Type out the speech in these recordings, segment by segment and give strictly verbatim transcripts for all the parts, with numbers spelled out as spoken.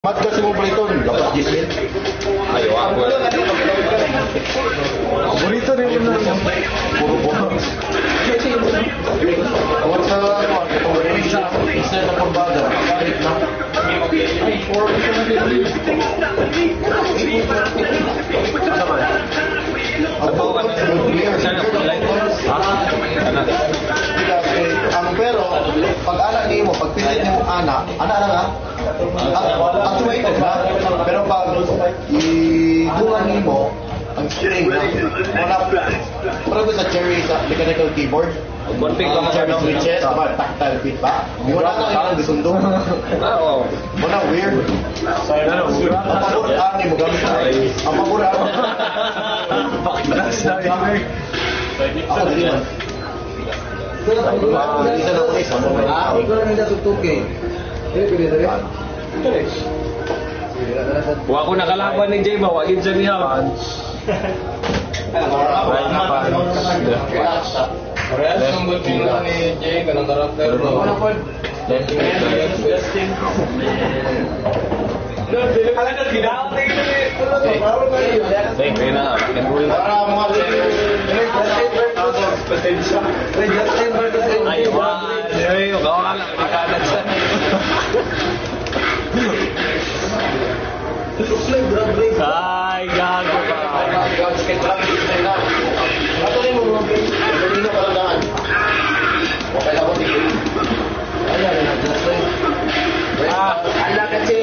Mat kasi mo plito, dapat gismin. Ayo ako. Bonito rin yun lang. Puro buhok. Awat sa ano, itong isa, isa na pambaga. Kahit na. Ay, four. Ano man? Ako ka na. Sana po like. Ana. Ang pero, pag anak niyo mo, pag pilit niyo mo anak, anak na nga, actuated na. Pero pag i-dungan niyo mo, ang string na, wala parang sa cherry sa mechanical keyboard. Config ka mo Cherry switches, diba? Tactile feed ba? Di wala na yung gusundong. Oo. Wala, weird. Ang paguraan niyo mo gamit na. Ang paguraan. Ako din yan. Isa na ko isa. Ah, ikaw lang nila tutukin. Dili pwede dali. Wa ko nakalaban ni Jay ba, wa gid siya niya. Parehas yung bulping ni Jay, ganang karakter mo. Thank you na. Para mga Ay, wa. Ay, gawa lang makalat sa. Ay, gago ka. Patuloy mo mga pin. Patuloy na palandaan. Okay na ko tigil. Ayan, na-adjust na yun. Ah, ala kasi.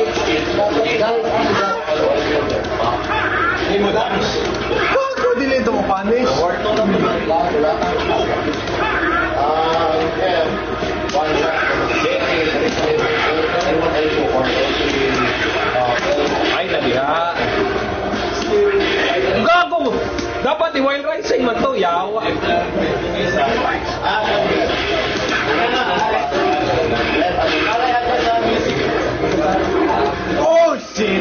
Hindi mo danis. Ako dili ito mo punish. Warto na mo. Wala ka. Ah, yeah. One shot. Ay, nabiha. Gago! Dapat i-wild rising man to, yawa. Oh, shit!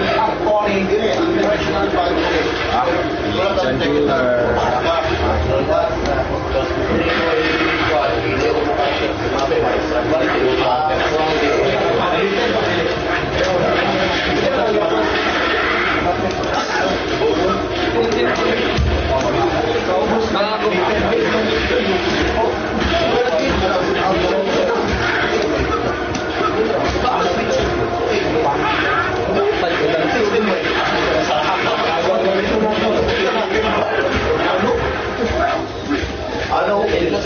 Ano?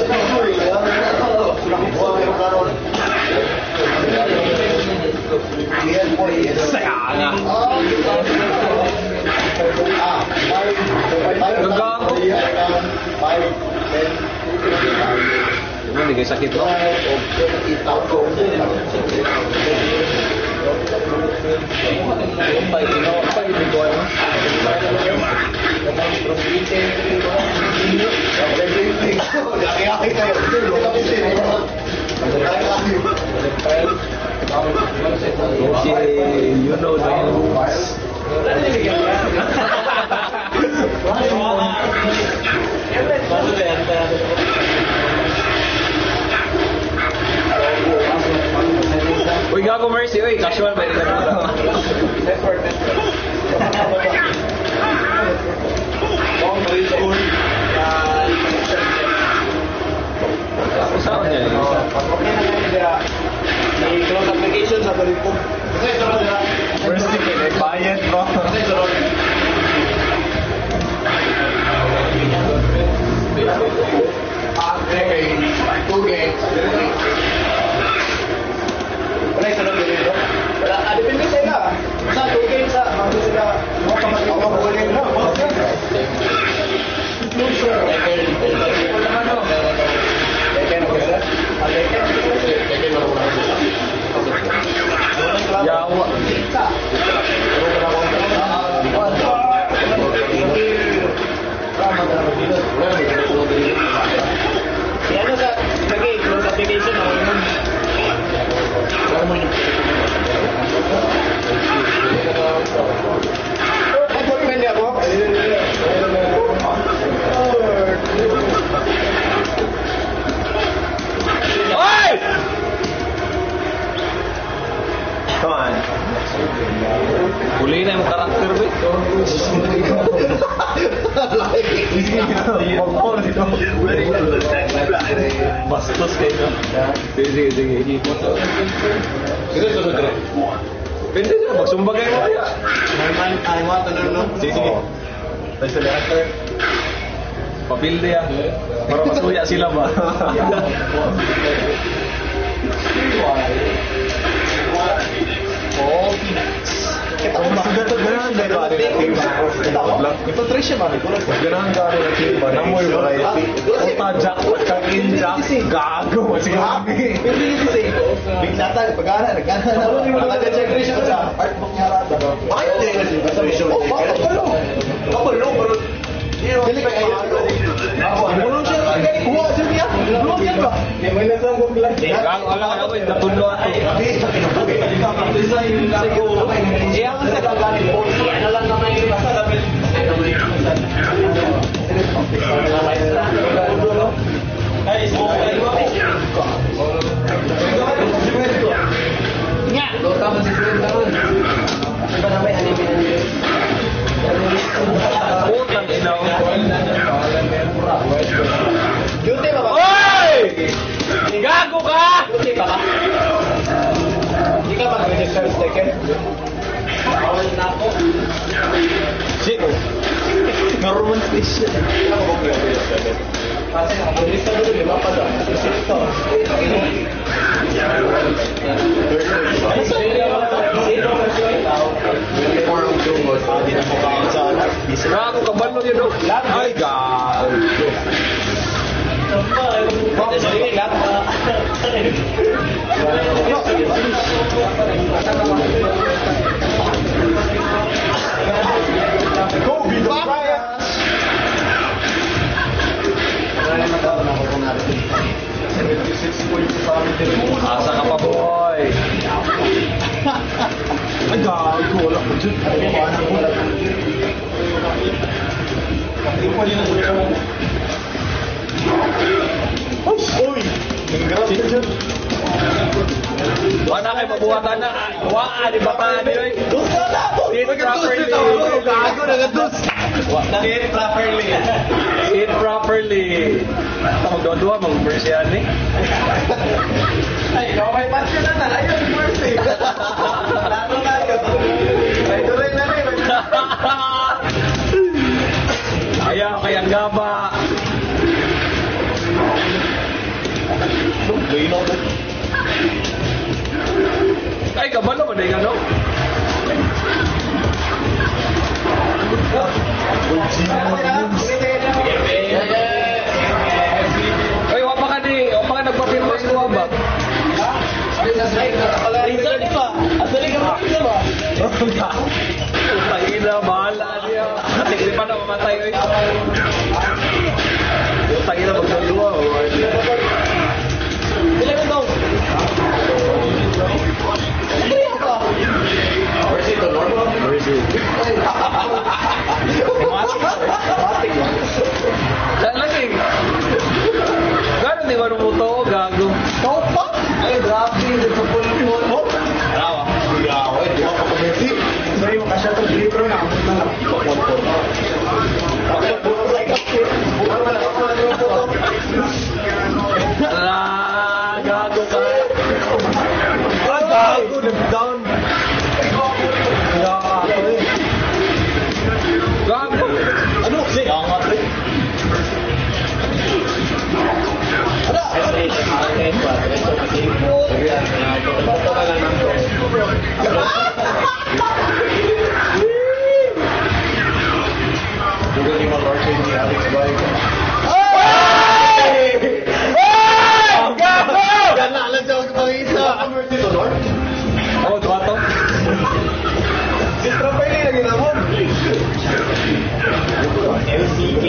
Hindi kayo sakit no? Okay, you know the rules. Uy, gago Mercy, uy, casual ba? Saan niya? Close application sa balik ko. Mercy kay bayad bro. Ah, okay. Two games. Wala yung sunod dito? Wala. Huli na yung karakter, be. Bastos kayo. Sige, sige, sige. Sige, sunod rin. Pwede na, magsumbag kayo mo kaya. Ay, mga tanong, no? Sige, sige. Tapos sa lahat, Papilde yan. Para masuya sila ba? oh, kita ko ba? Ganahan gano'n ano na team ba? Ito tres siya ba? Ganahan gano'n na team ba? Namoy variety. Ota, jack, check-in, jack, gago. Sige, hindi kasi. Biglata, pag-ana, nag-ana na. Nag-check rin siya sa artbook niya rata. Bakit hindi kasi? Basta may show. Oh, kapalo. Kapalo, pero... Dili kay ayo. Bulong siya kay gani kuha siya niya. Bulong siya ba? May nasang lang. Gang wala ka ko natulo ato. Iya ang sa gani po. Ano lang naman yung basta dapat. Ay, so Nya, do tama si Brenda. Iba na may anime na. Putang ina. Duty ba ba? Hoy! Gago ka! Duty ba ka? Hindi ka mag-register second? Bawal na ako. Shit. Normal station. Kasi ang lista doon, lima pa doon. Ito. Gago ka balo yun. Ay, gago. Kobe Bryant. Asa ka pa, boy? Ay, gago. Wala ko dyan. Uy! Grabe ka dyan. Wala kayo mabuhatan na. Waa, di ba pa? Dos na na! Sit properly. Gago na dos! Sit properly. Sit properly. Magdodua, mag-verse yan eh. Ay, ikaw may patyo na na. Ayun, first eh. Lalo tayo. Ay, tuloy na rin. Ayaw, kayang gaba. Ay, kabalo ba na yung ano? Ay, wapa ka di. Wapa ka nagpapirma sa luwa ba? Rizal di ba? Asali ka ba? Rizal ba? Utangin na, bahala niya. Hindi pa na mamatay ko ito. Utangin na, magdodua. Bila ka daw? Kaya ka? Where's it, Lord? Where is it? Matik lang. Lagi. Gano'n di ba nung muto ko, gago? Kau pa? Ay, grabe. Nagpapulpul mo. Tawa. Yaw, eh, di ba pa kumiti? Sorry, makasya itong libro na. Pagpulpul. Pagpulpul sa ikapit. Bukan na lang ako na yung puto. Ah, gago ka. Ah, gago. Nag-down. Gago. Ano? Kasi, angat eh. Ada? Juga lima Lord ni Alex Bay. Hey! Hey! Gago! Gana lang sa pangisa. Mercy to Lord. Oh, dua to. Sistra pa rin lagi naman. L C K.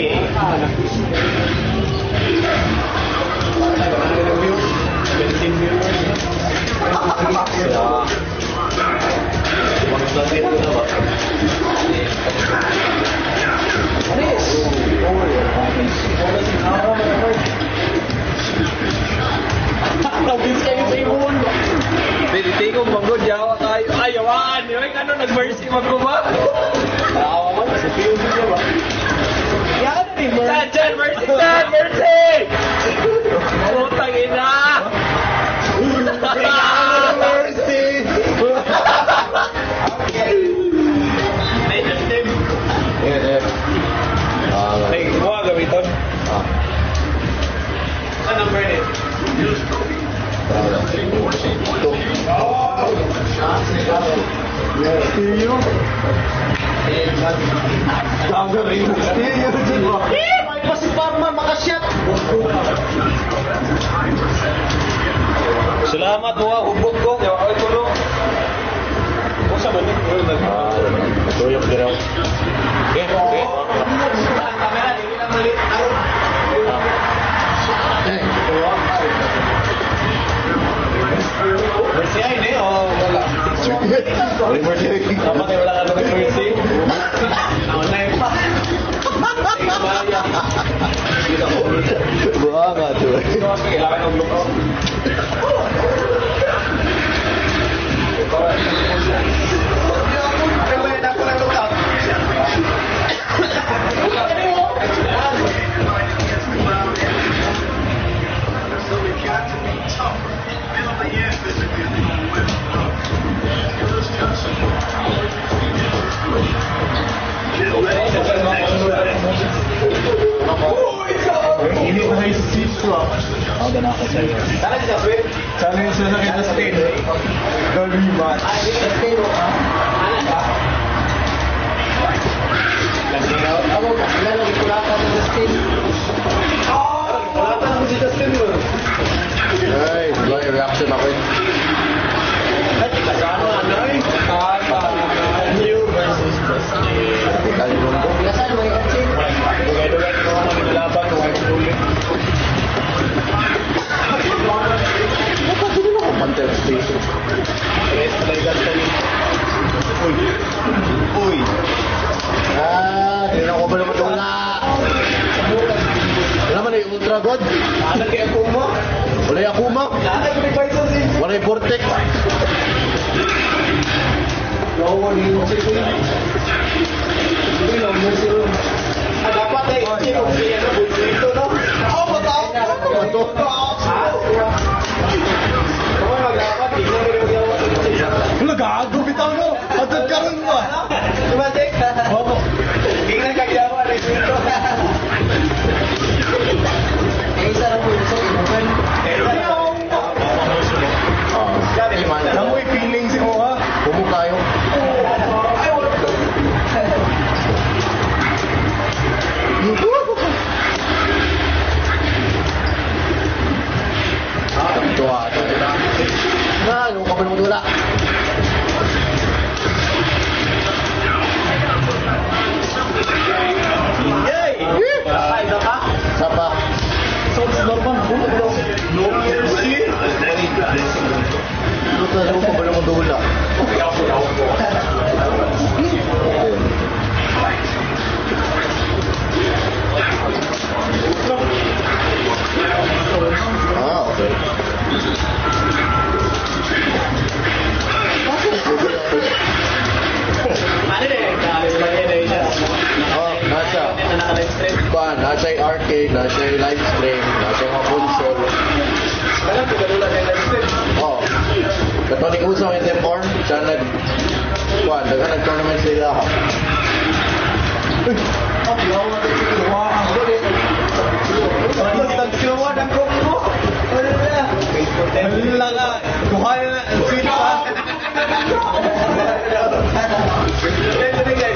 Pilitin ko manggod, yawa tayo. Ay, yawaan. Yung ano, nag-verse Mercy magkuba. Nakawa man, sa P O C niya ba? Yan, San, San, Mercy, San, Mercy! Putang ina! Mercy! Ay, Justin. Yan, yan. Ah, Ay, buha gamiton. ah. Ano number ni? Ito. Stereo? Gagawin mo. Stereo, diba? May pa si Batman makashot. Salamat buha, hubog ko. Kaya ako tulong. Kung sa balik, yun nag- Tuyok din ako. Okay, okay. Ang kamera, hindi na mali. Mercy ay, hindi? O wala? Dapat ay wala ka naman mercy. Ako na yun pa. Buha nga ito eh. Kailangan ng lupa. Ay, bayad ako ng lupa. Hindi ko na yung siswa. Ako na ako sa'yo. Sana si Jasper? Sana yung sa nakita sa atin. Galimat. Ay, hindi ka Jasper. Ano ba? Lantingaw. Ako, kilala ko kulatan ng Jasper. Oh! Kulatan mo si Jasper mo. Ay, wala yung reaction ako eh. Ay, kasano ano eh? Kaka. New versus Jasper. Kalimundo. Kasano ba yung Jasper? Dugay-dugay ko naman ang laban. Dugay-dugay. Napatuloy ako Panther Station. Yes, talaga tayo. Uy. Uy. Ah, hindi na ako ba naman wala. Wala man yung Ultra God. Ano kaya po mo? Wala yung Akuma. Ano yung Bison si? Wala yung Vortex. Oo, hindi mo si Kuya. Hindi lang mo si Ron. Ah, dapat ay i-check kung siya na bulsito, no? Oo, matawag na. Ano to? Ha? Oo, magdapat. Tignan mo yung gawa. Wala gago bitaw no. Atod ka rin mo. Diba, Tek? Opo. Tignan kagawa. Resito. Eh, isa lang po gusto ko. Eh, yung... Ah. Alam mo yung feelings mo ha? Humo kayo. Ay, wala ko. Ito ah. Na, ano ka ba naman wala? Yay! Ay, ka? Sapa. Sounds normal. No mercy. Ano ka ano ka ba naman wala? Ah, okay. Ano na yun? Naalis ba yun eh siya? Oh, nasa. Ito naka-live stream. Kuan, nasa yung arcade, nasa yung live stream, nasa yung mga console. Alam ko, ganun lang yung live stream. Oh. Kato ni Uso ng N four, siya nag... Kuan, daga nag-tournament sila. Oh, yawa na si Kuwa. Ano, tag-siwa ng koko. Ano na? Ano lang ah. Kuha na na. Sweet pa. Ito na guys.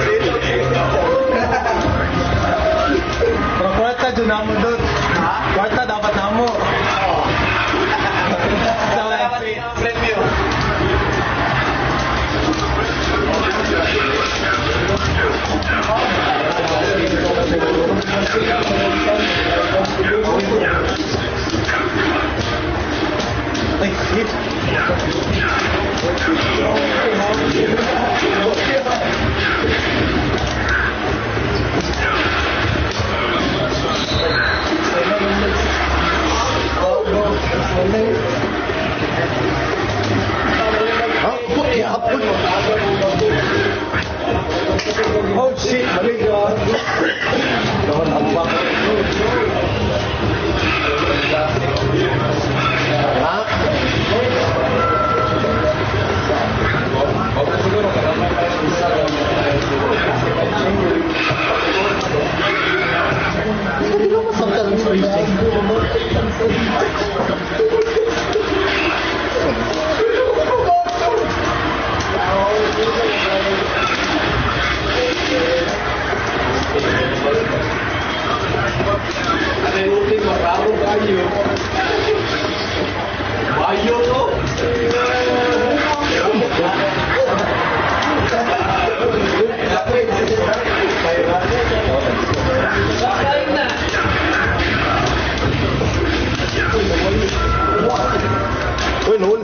Pero kwarta dyan namo doon. Ha? Kwarta dapat namo. Oo. Salamat si preview. Ay, hit. Oh shit, mali ka. Doon ang bak. Ha? Hindi ko masaktan ang sarili. Ada yang ulit marabo kayo. Bayo to. Kain na. Uy, noon.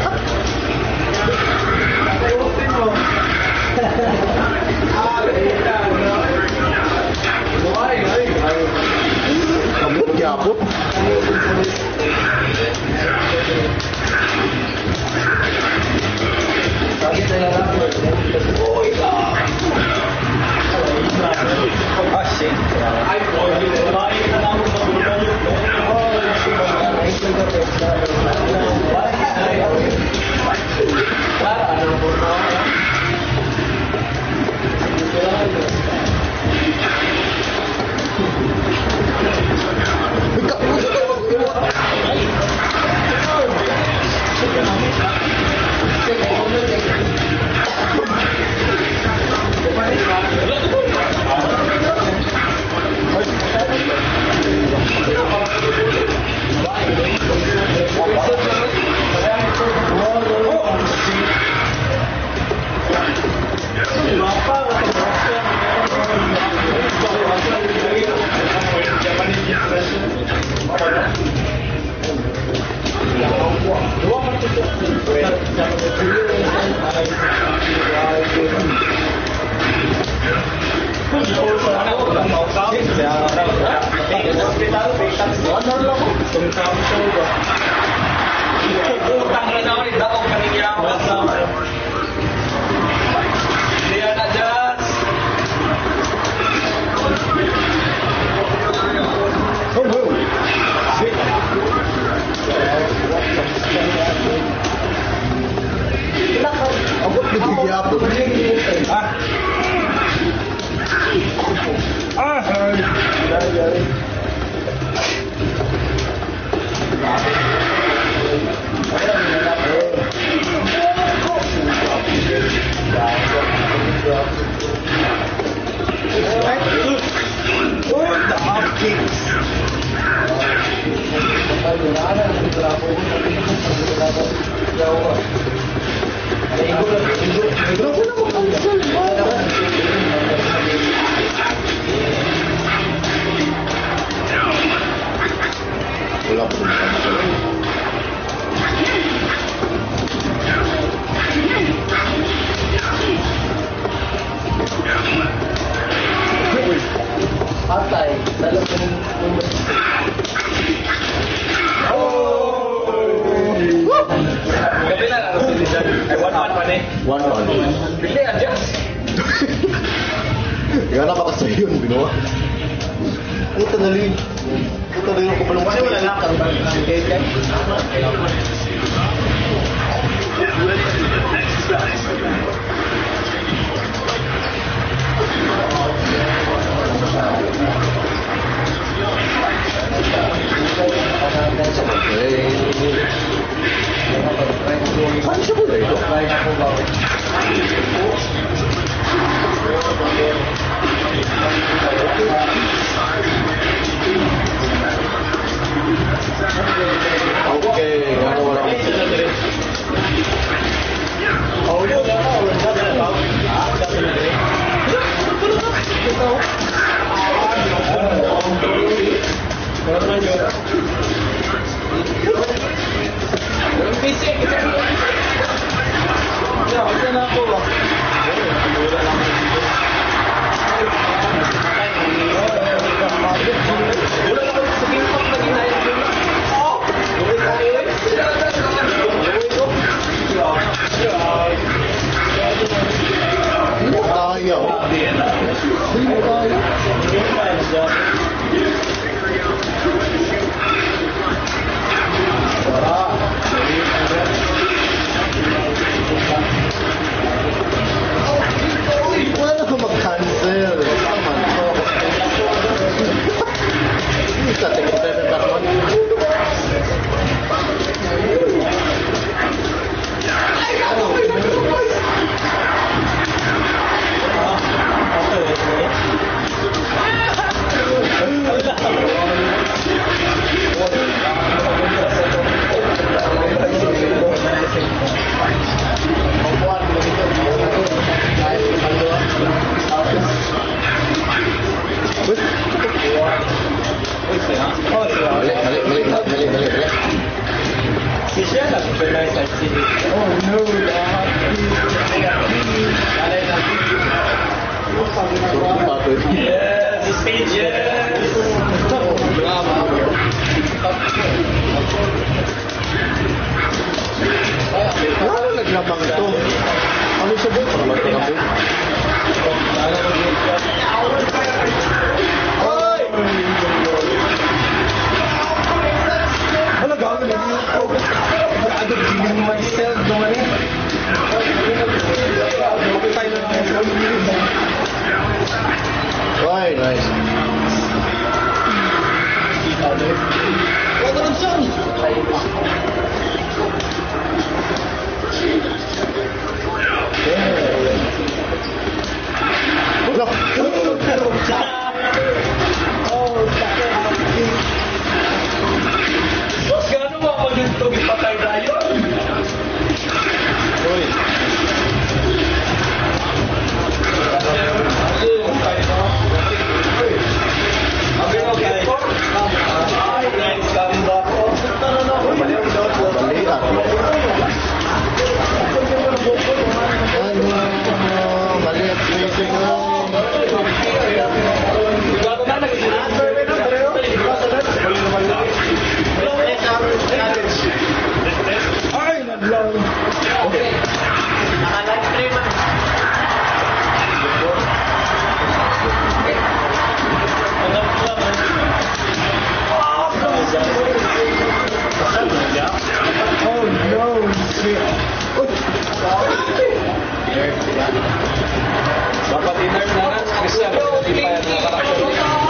Kamu yapıp Ah shit. Ay, boy. Baik na lang sa wala po Patay. Dalawang Gabi na lang. Ay, one one pa ni. one one. Bili, adjust. Kaya napakasaya yun, binawa. Puta na rin. Puta na rin ako palong kasi wala na. Saan siya ba ito? Okay, gano'n wala. Oh, yun lang ako. kaya. Hindi mo kaya. Wala ka mag-cancel. Naman to. Hindi ka tingin sa takot. Balik, balik, balik, balik, balik, balik. Oh no, Yes, the stage, yes. Ano naglamang ito? Ano sa buhay? Para magpapapit. Ay! Ano gawin na niyo? Ano gawin myself naman eh? Ay, nice. Huwag ka ng son! Boss, gano'n mo ako yung tugit patay tayo? Uy. Dapat dinner na lang. Kasi ano, hindi pa yan nakakasyon.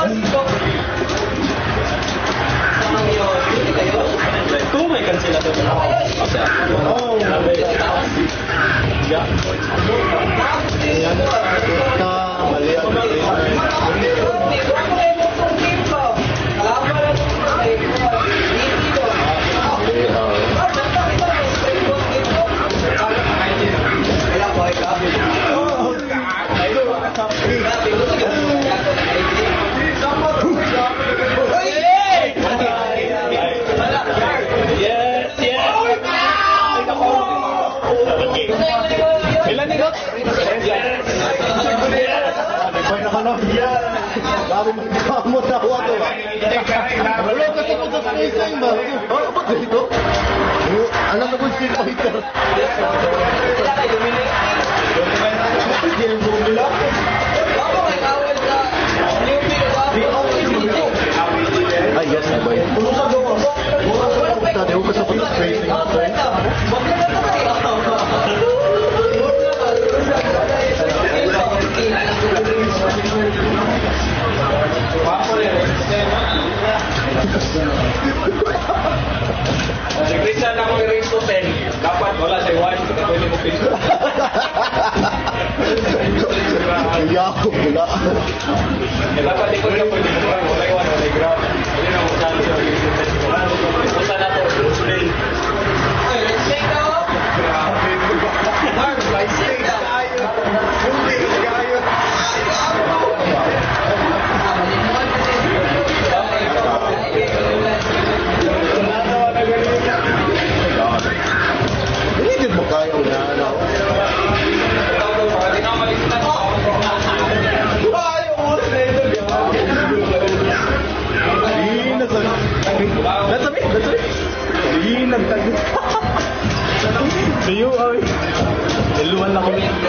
Kung may cancel ito. Oh, Yeah. yan na mali ang Yes, yes. Ilan nito? Ay, nakanap yan. Dami magkamot na ako ako. Wala ka sa sa isang ba? Oh, ba't dito? Alam na kung street fighter. Yan bumula. Ay, yes, na ba yan? Tadi ako sa pag-tracing. Regresa na ako i-raise to ten. Dapat wala sa iwan. Pwede mo pinto. Kaya ako pula. Eh, dapat ikot ka pwede mo pa. Wala iwan, wala i-grab. Hindi na mo chance yung i-raise to ten. Pusa na to. Usulin. Mark, by six. Hindi, kayo. Hindi din mo kaya na ano. That's a bit, that's a bit. Hindi nagtagos. Sayo, ay. Iluwan lang kami.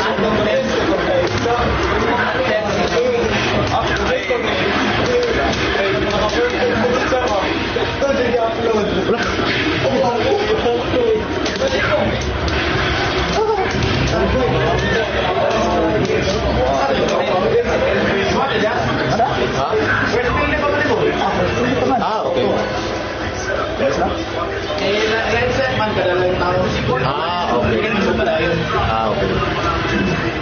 Ah, okay. Ah, okay. Ah, okay.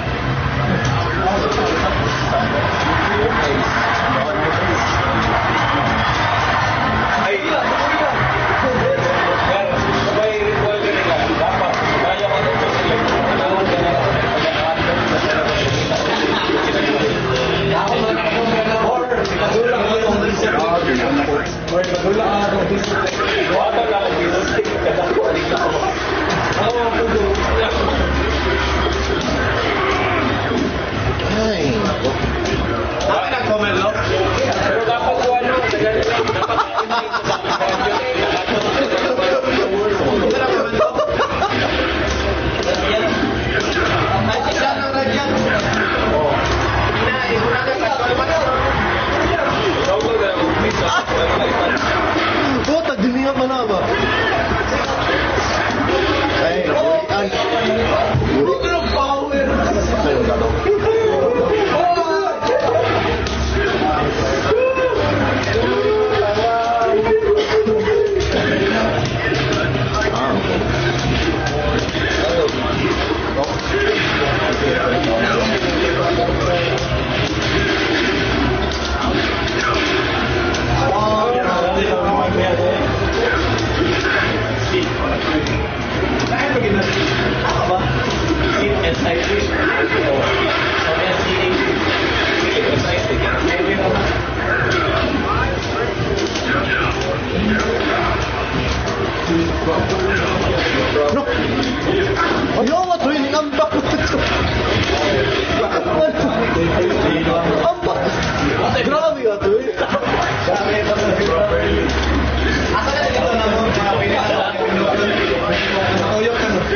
Ay, ilan? Yan, sabay ritual ka nila. Dapat, kaya ka nito sila. Kailangan ka na. Ako na ako na or magulang mo yung or magulang ako wala lang ang business kada ko alik na ako. Ako ang pudo. Ay. Dami nag-comment, no? Pero dapat ko ano, dapat Puta, dunia pa na ba? Ay, ay. Buti ng power! Ayun ka daw. No. Ayaw nga to, yung ambak. Ambak. Grabe nga to. Asa ka dito na mo? Uyok ka no?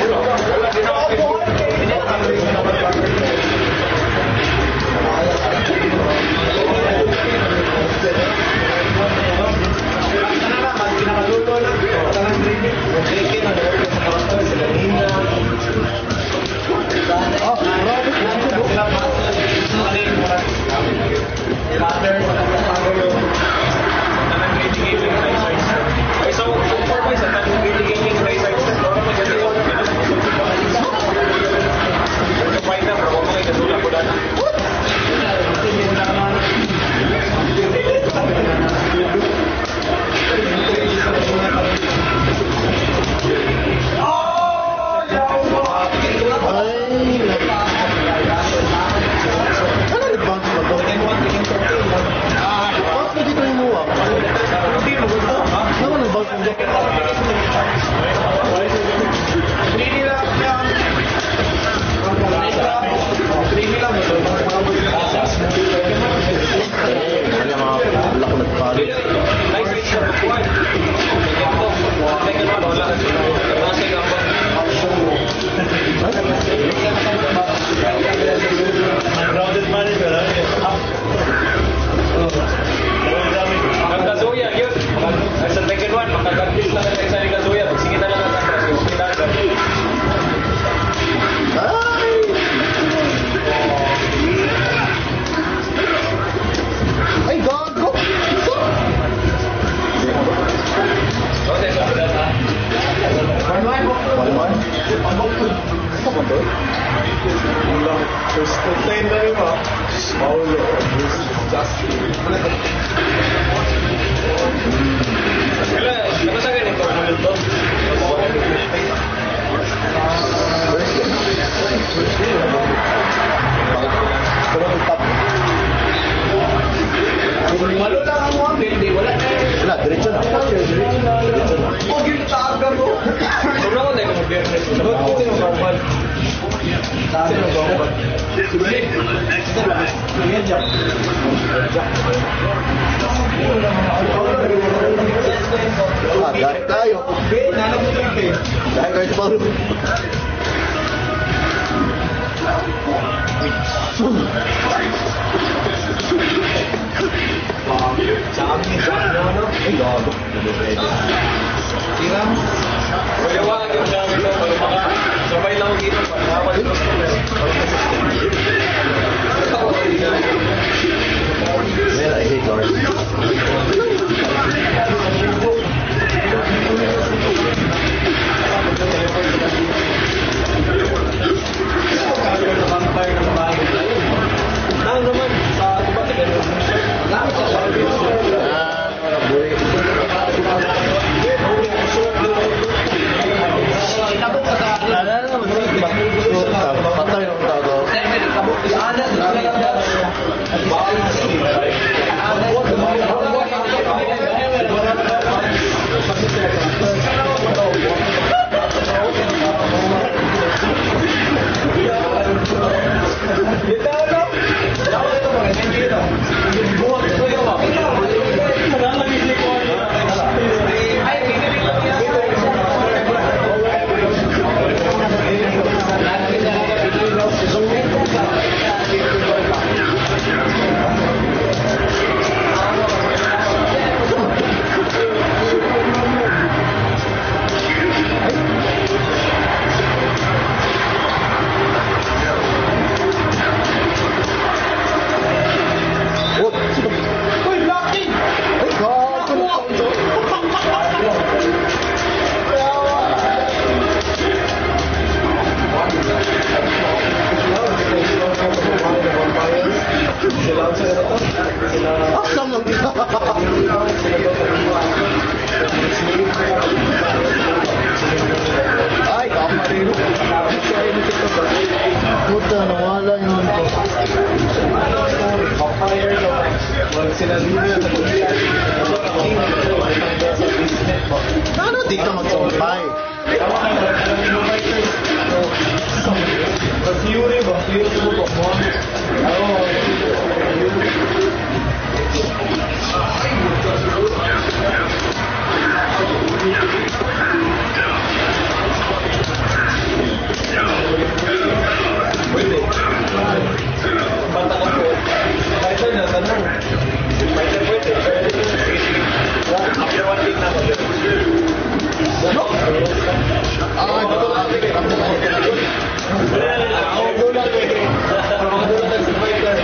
Malo lang ang mga hindi, wala na eh. Wala, diretso na. Diretso na. Diretso na. Oh, ginataga mo. Sobrang ko na yung mag-biyernes. Dapat ko din ang bawal. Sabi ng bawal. Sige. Sige, Jack. Ah, dahil tayo. Nanap mo ito eh. Dahil kayo sa paro. Sa amin, sa ano, ano? Ay, gago. Tirang. Maliwanag yung sabi ko, pag maka, sabay lang dito, pag-awal ko. Well, I hate Lord. Nang naman, sa diba, tignan mo. Lang sa sabi ko. Ah, wala buhay. Patay ng tao. Ay, kamarino. Puta, nawala yun ko. Ano di ka magsumpay? Fury ba? Fury mo ba? Bata ko po. Kahit na tanong. Kahit na pwede. After one week na ako. Ah, dito lang. Ako doon lang eh. Ako doon lang sa fighter.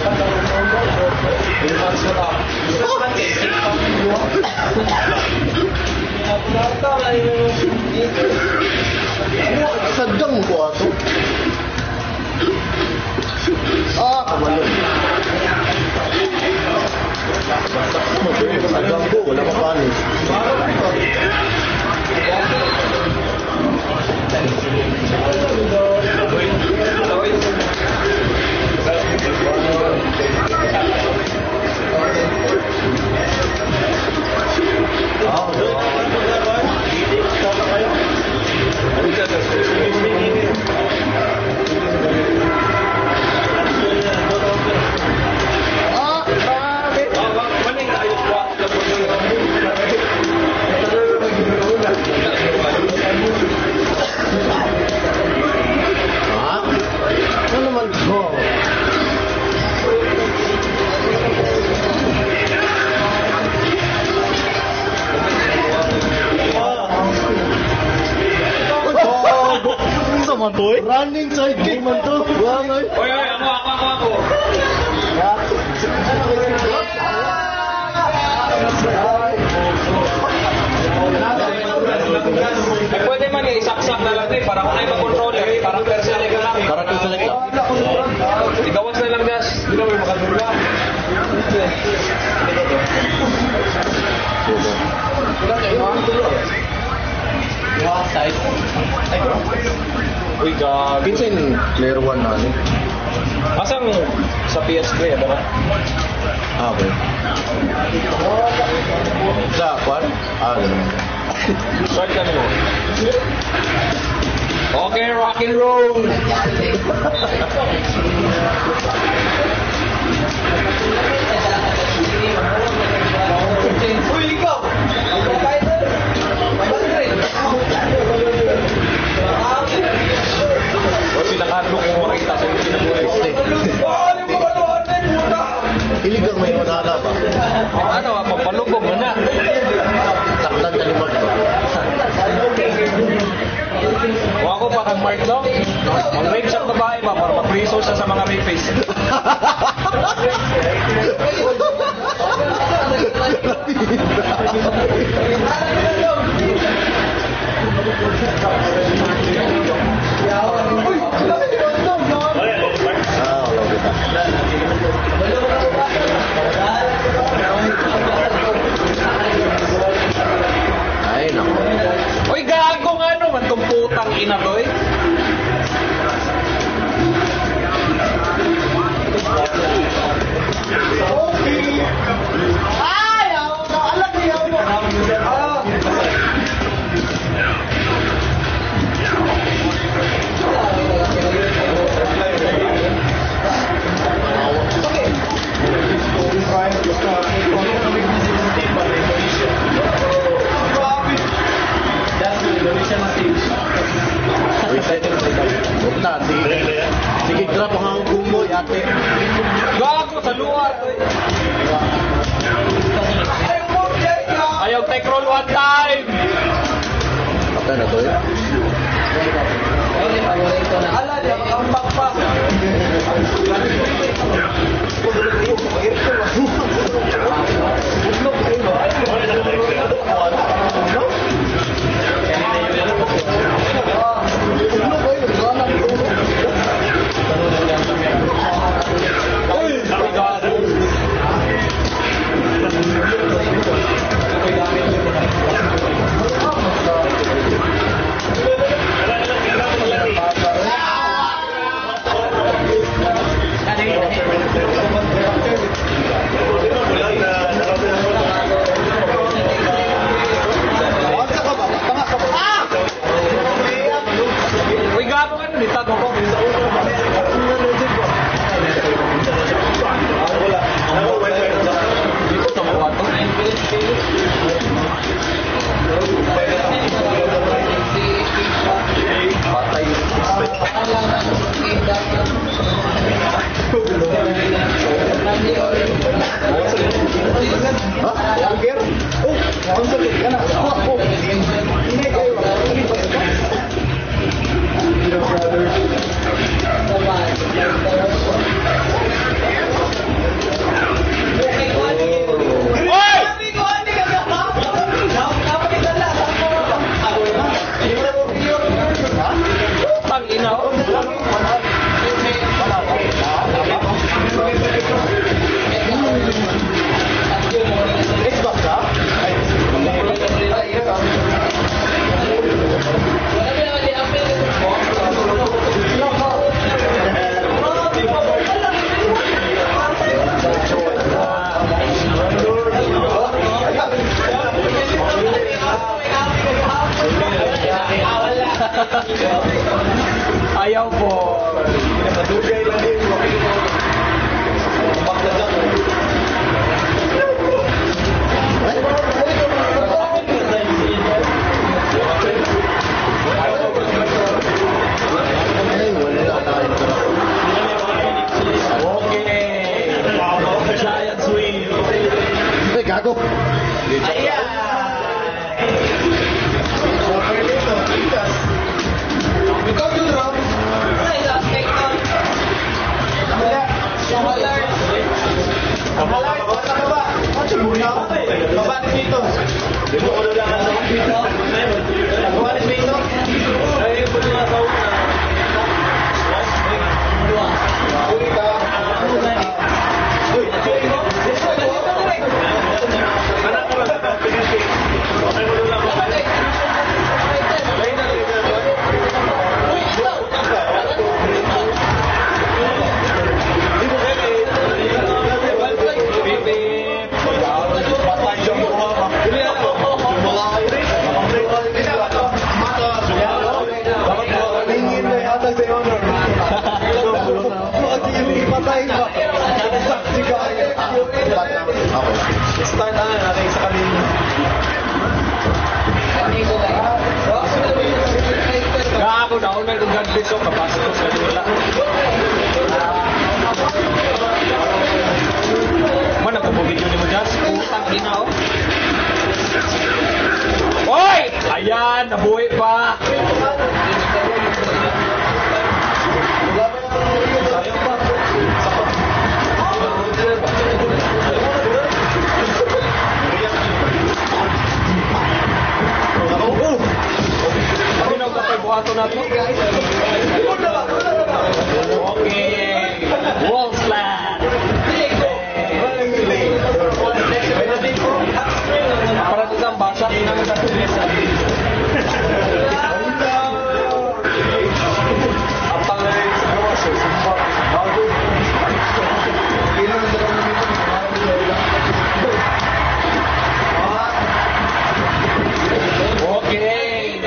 Sadang ko ato. Ah, kabalo. Sadang ko, wala pa panis. Ah? Ano naman ko? Ano man to eh? Running sidekick man to. Buwang eh. Oy, oy, ako, ako, ako, ako. Eh, pwede man eh, isaksak na lang eh, para kung ay mag-control eh, parang personal ka lang. Karakter select lang. Ikawas na lang, Gas. Hindi na may makadula. Uy, gag. Pinsan player one na ano? Asang sa P S three, ano ba? Ah, okay. Sa kwan? Ah, ganun. Start ka mo. Okay, rock and roll! Uy, ikaw! O, pinakadlo kung makita sa part, no? Mag-rape siya babae ba para mag-resource siya sa mga rapist. Ah, wala kita. Ay, naku. Uy, gago nga ano man tong putang ina ko eh. Ay, ako na alam niya mo. Ah. Huwag na, sige. Sige, grab ang kumoy, ate. Gago sa luwa to eh. Ayaw take roll one time. Patay na to eh. Ala, di ako ang pakpak. Uy, gago nga nito. Gago ko. Dito sa mga to. Patay. Tang ina. Ayaw po. Madugay lang din. Ay, wala tayo. Okay. Giant swing. Ay, gago. Ikaw yung drop. Kamalay, bata ka ba? Baba ni Mito. Dito ko lang ang sa Mito. Baba ni Mito. Ay, yung pwede na sa una. Uy, ka. Uy, anak ko lang. Ay, mo lang ako. Start na natin sa kanina. Gago na una yung God bless ko kapasok ko sa nila. Mana ko video ni mo Jas? Putang ina oh. Oy! Ayan, nabuhay pa. buhato na to. Okay. Wall slam. Para sa isang basa. Ang pangalan sa gawas. Okay.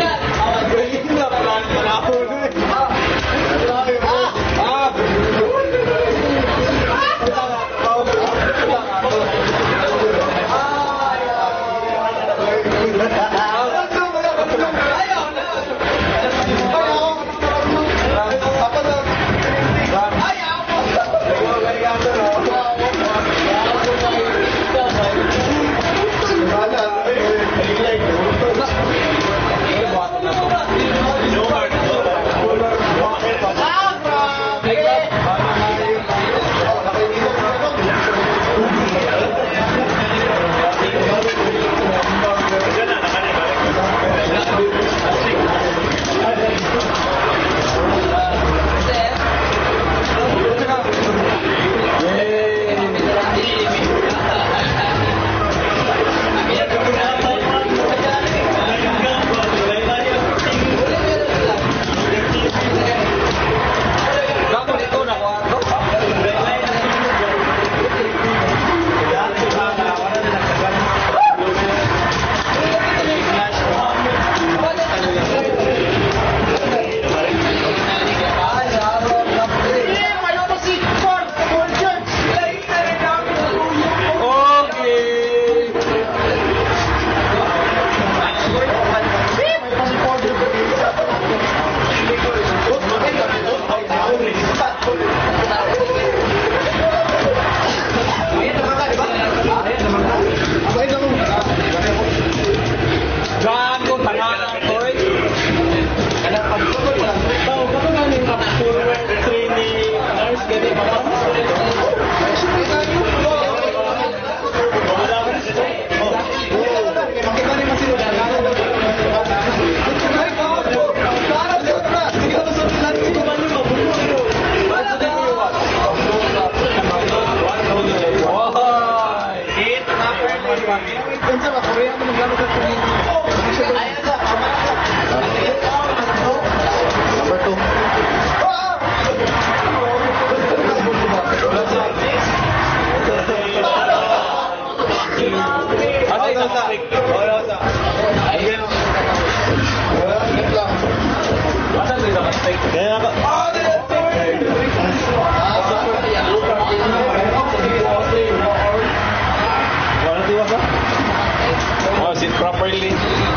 Oh, sit properly.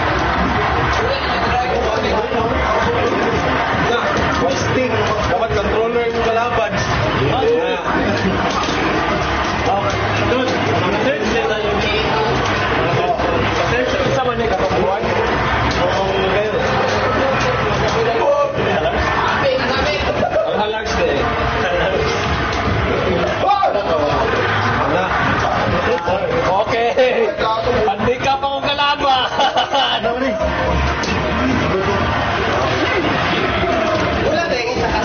Why stick? Dapat controller yung kalaban. Isa man yung kakabuhan. Ang halags na eh. Okay. Hindi ka pa kong kalaban. Wala na, isa ka.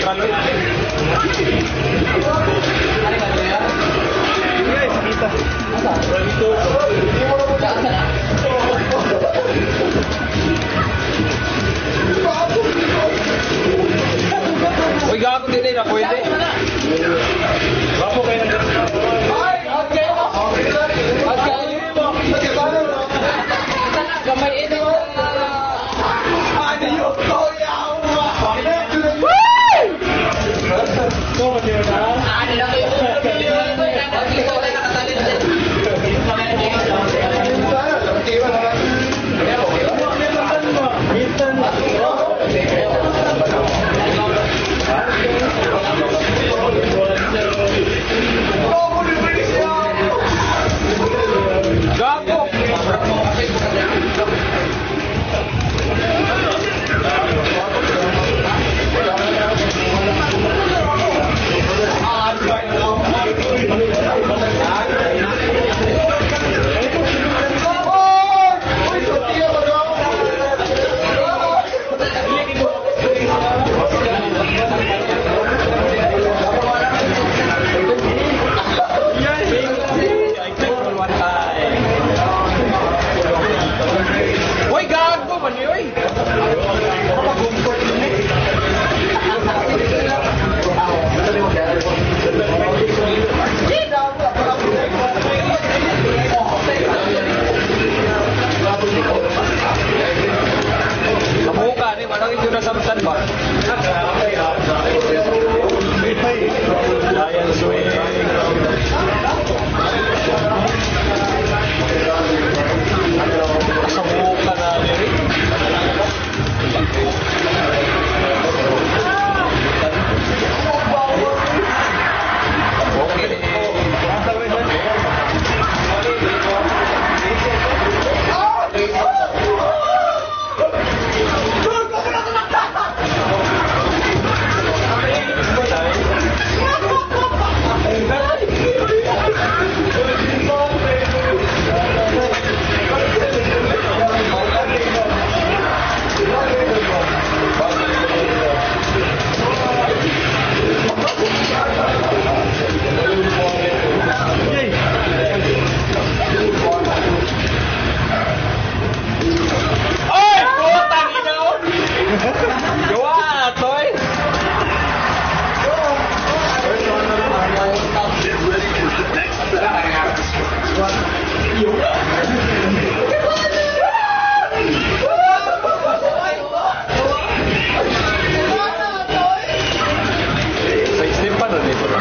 Guys, kita. Uy, gago din eh, na pwede. Bapo kayo na. Gamay ito. Kau masih ada? Ano lang ito? Ito ay nakatalin din. Gago! Uy, gago man yun, uy! Kamuka ni, manang ito na samsan ba? Lion swing. Kamuka na ni. Gawa, toy! Sa islim pa nun ito.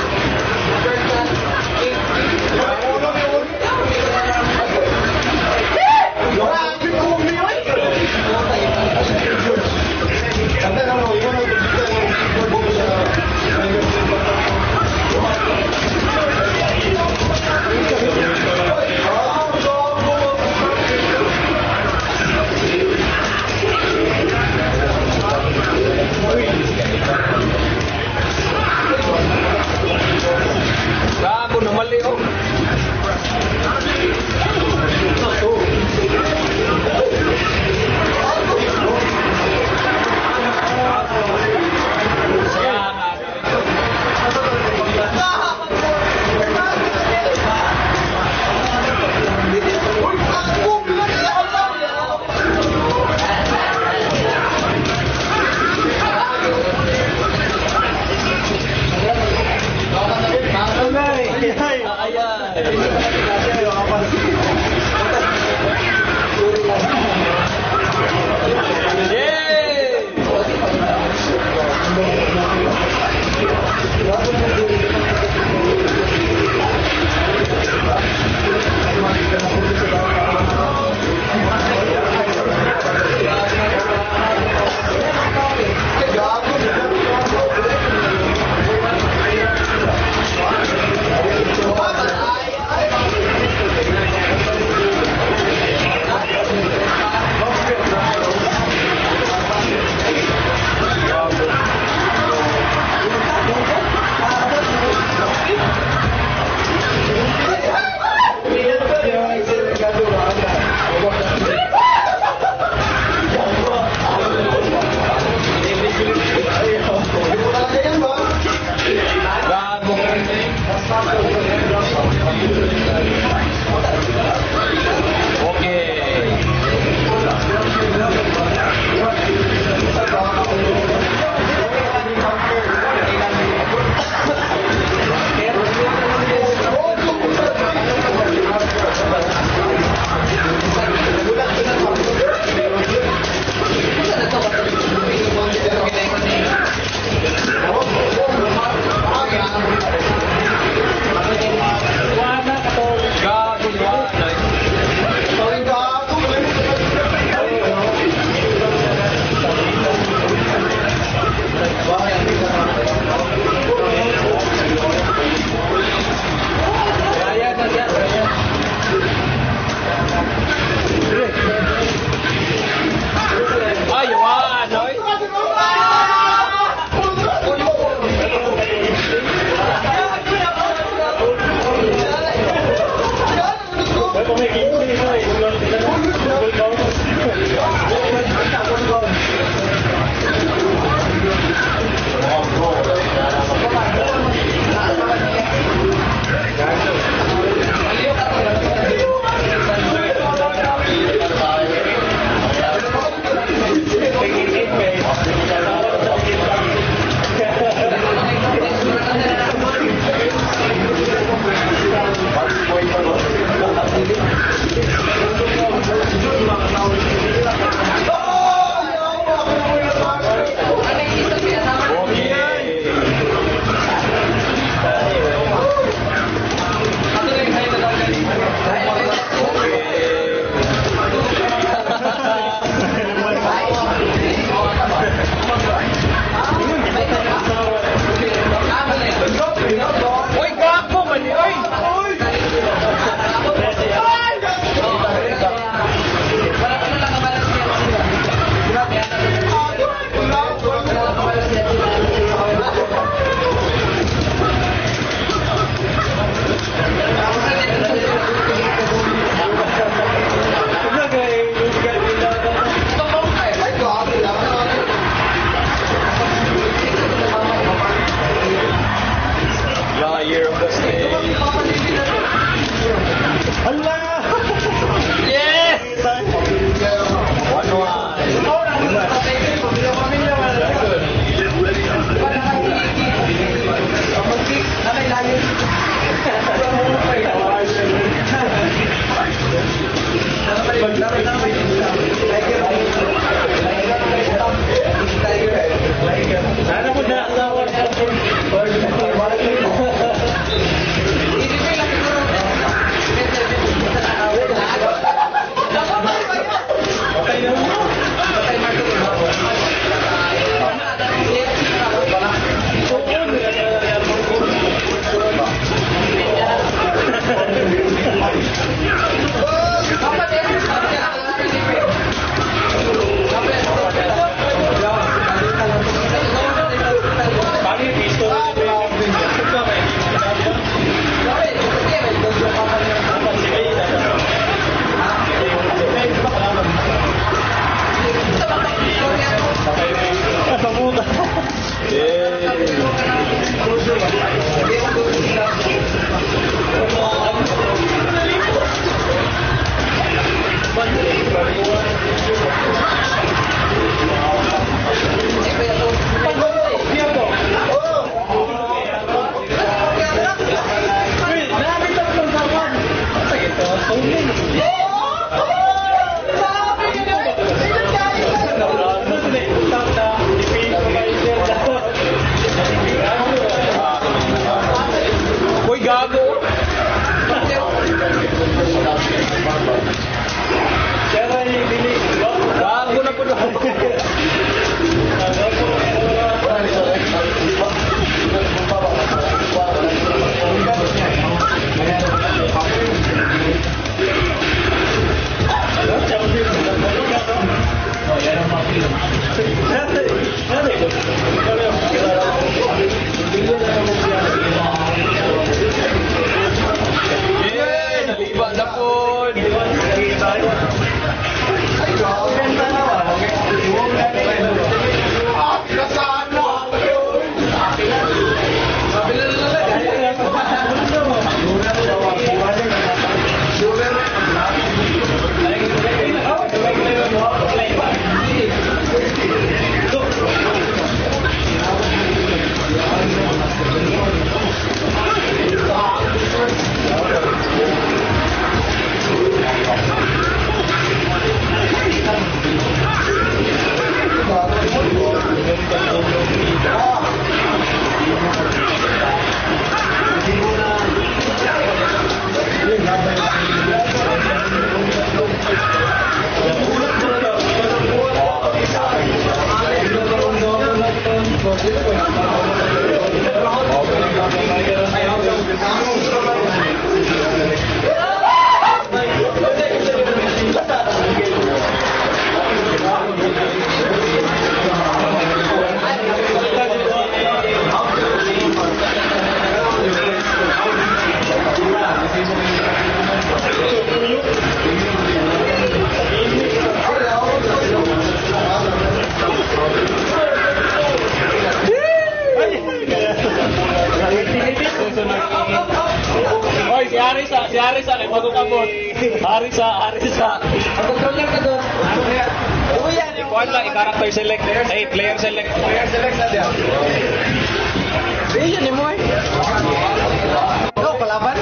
Hoy, si Arisa, si Arisa, ay magkakabot. Arisa, Arisa. Mag-controller ka doon. Uy, yan. Ikuan lang, i-character select. Ay, player select. Player select na diyan. Eh, yan eh mo eh. Ikaw, kalaban?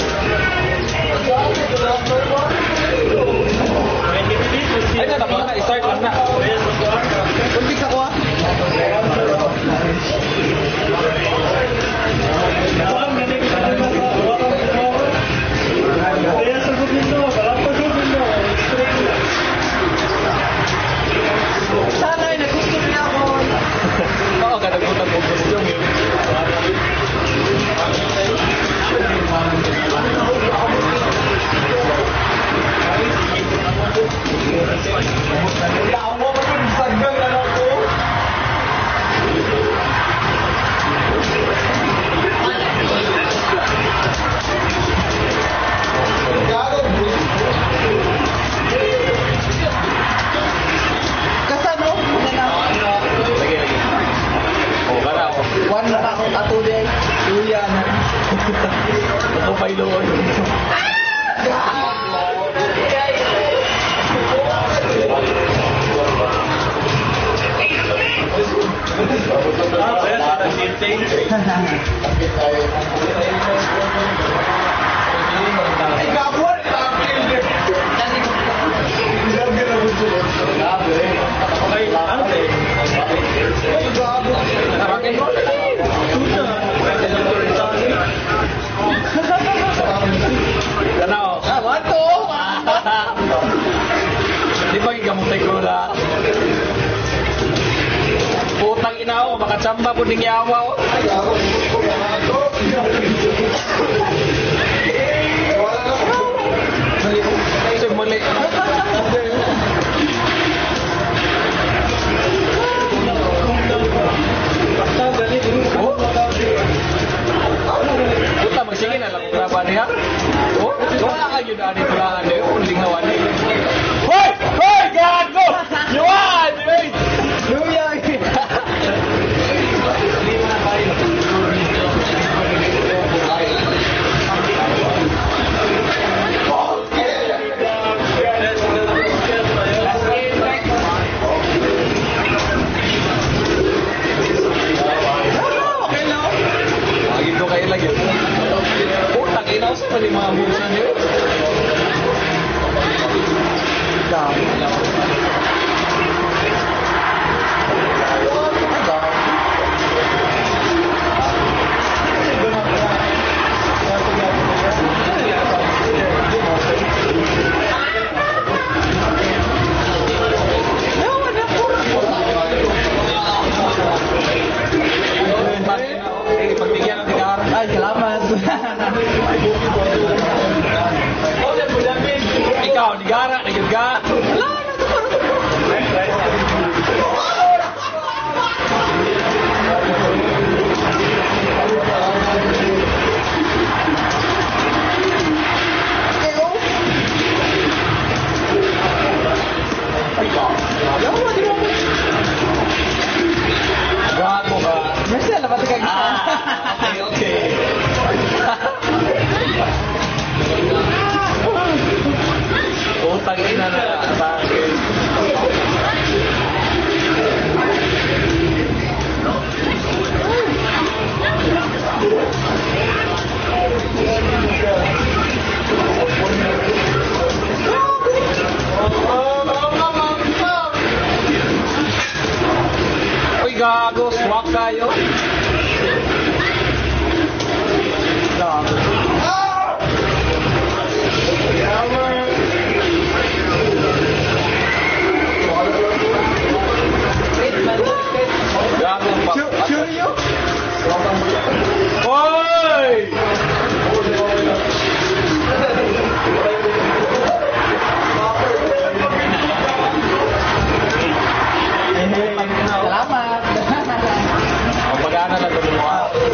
Ay, na, tapos na, i-start lang na. Kunbig ako ah. Sana ay nagusto niya ako. Oo, kadagutan mo gusto yung Kasano? Lagi, lagi. Oo, kana ako. One na ako tato din. Luya na. Ako pa iluon. Kana Ah, wato. Di ba gigamutay ko na? Putang ina ko, makatsamba po ning yawa ko. Kasi mali. Puta, magsige na lang kung graba niya. Oh, wala kayo na ni Tulaan niyo. Uling nawan niyo. Hoy! Hoy! Gago! Yuan! Hey! Luya. Lagi ko kayo lagi. Putang ina ko sa mali mga bulsa niyo. Pagbigyan ng tigar. Ay, salamat. Ikaw, nigara, nigga. Gago ka. Merci, alamat ka. Ah, okay, okay. Utang ina na sa akin. Uy, gago, swak kayo. Gago. Gago pa. Sure you? Hoy! Salamat. Ang pag-ana lang ito mo.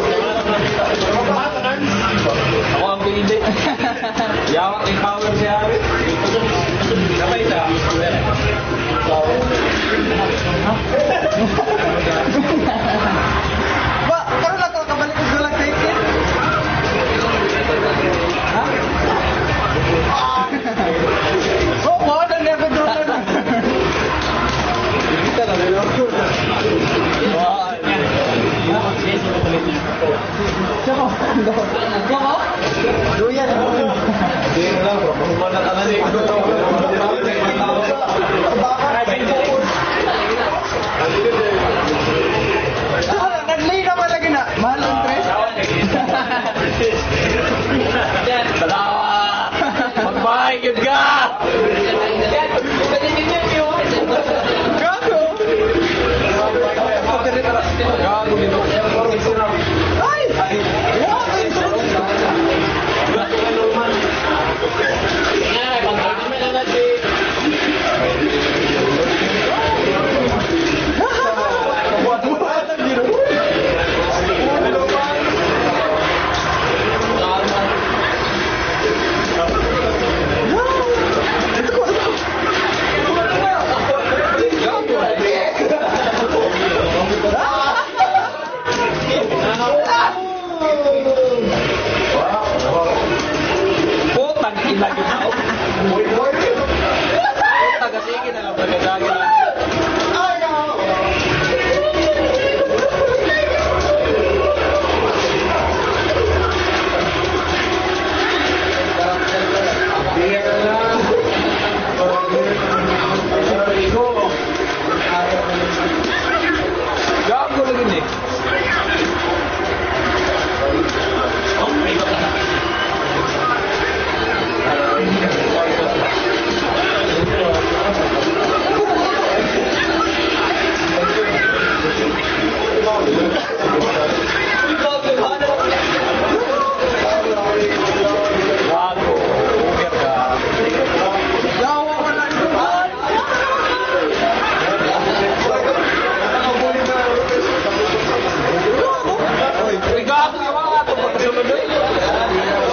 Ako ang pili. Yawak yung power siya. Kapay siya. Ba, karon lang ko kabalik ko sa ticket. Ha? Oh, mo na never do na. Kita na dito. Siapa? Siapa? Doyan. Hindi na lang, bro. Kung na ka na niya. Nag-lay na ba lagi na? Mahal ang tres? Dalawa! Magbahay yun ka! Gago! Gago dito. Ay! Wow, ay, Putang ina yun ako. Putang kasi na lang pagkagagi lang. Gago lagi ni. Gago. Uber ka. yawa ka lang ito. Uy, gago yung mga ato pagkasunod eh.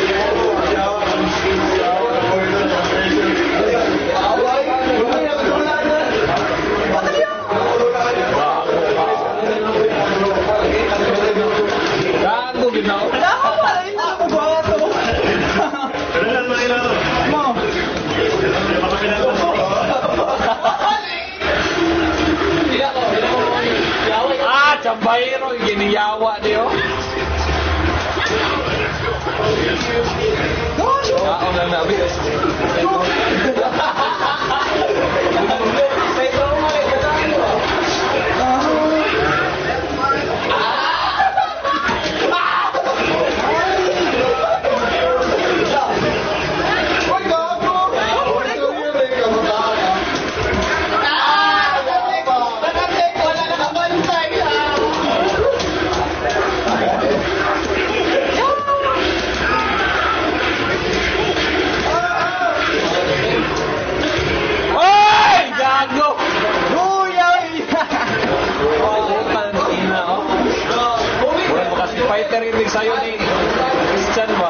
Gago din ako. Dapat pala ito ako ba ito? Mo. Ah, chambayero, giniyawa niyo. Ako na nabi. Hoy! Gago! Guyay! Putang ina, oh. Wala mo kasi fighter rin sa'yo ni Christian ba?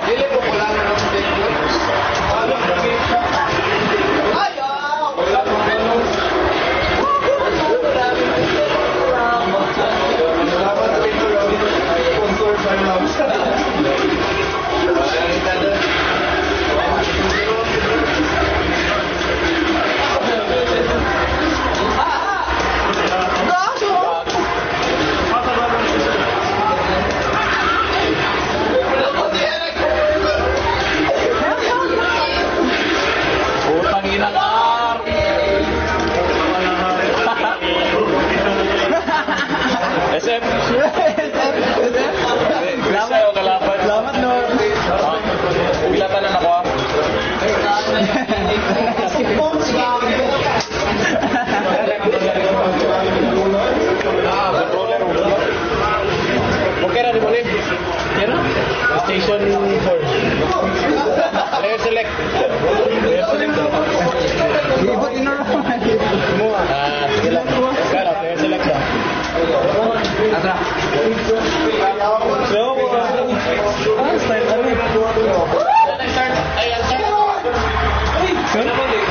Gago! kaya di boleh. Yan na. Station four. Player select. Player select. Ibot inormal. Semua. Ah, sige lang. Kaya player select na. Atra. So, ah, start kami. Start. Ay, ang start. Sir?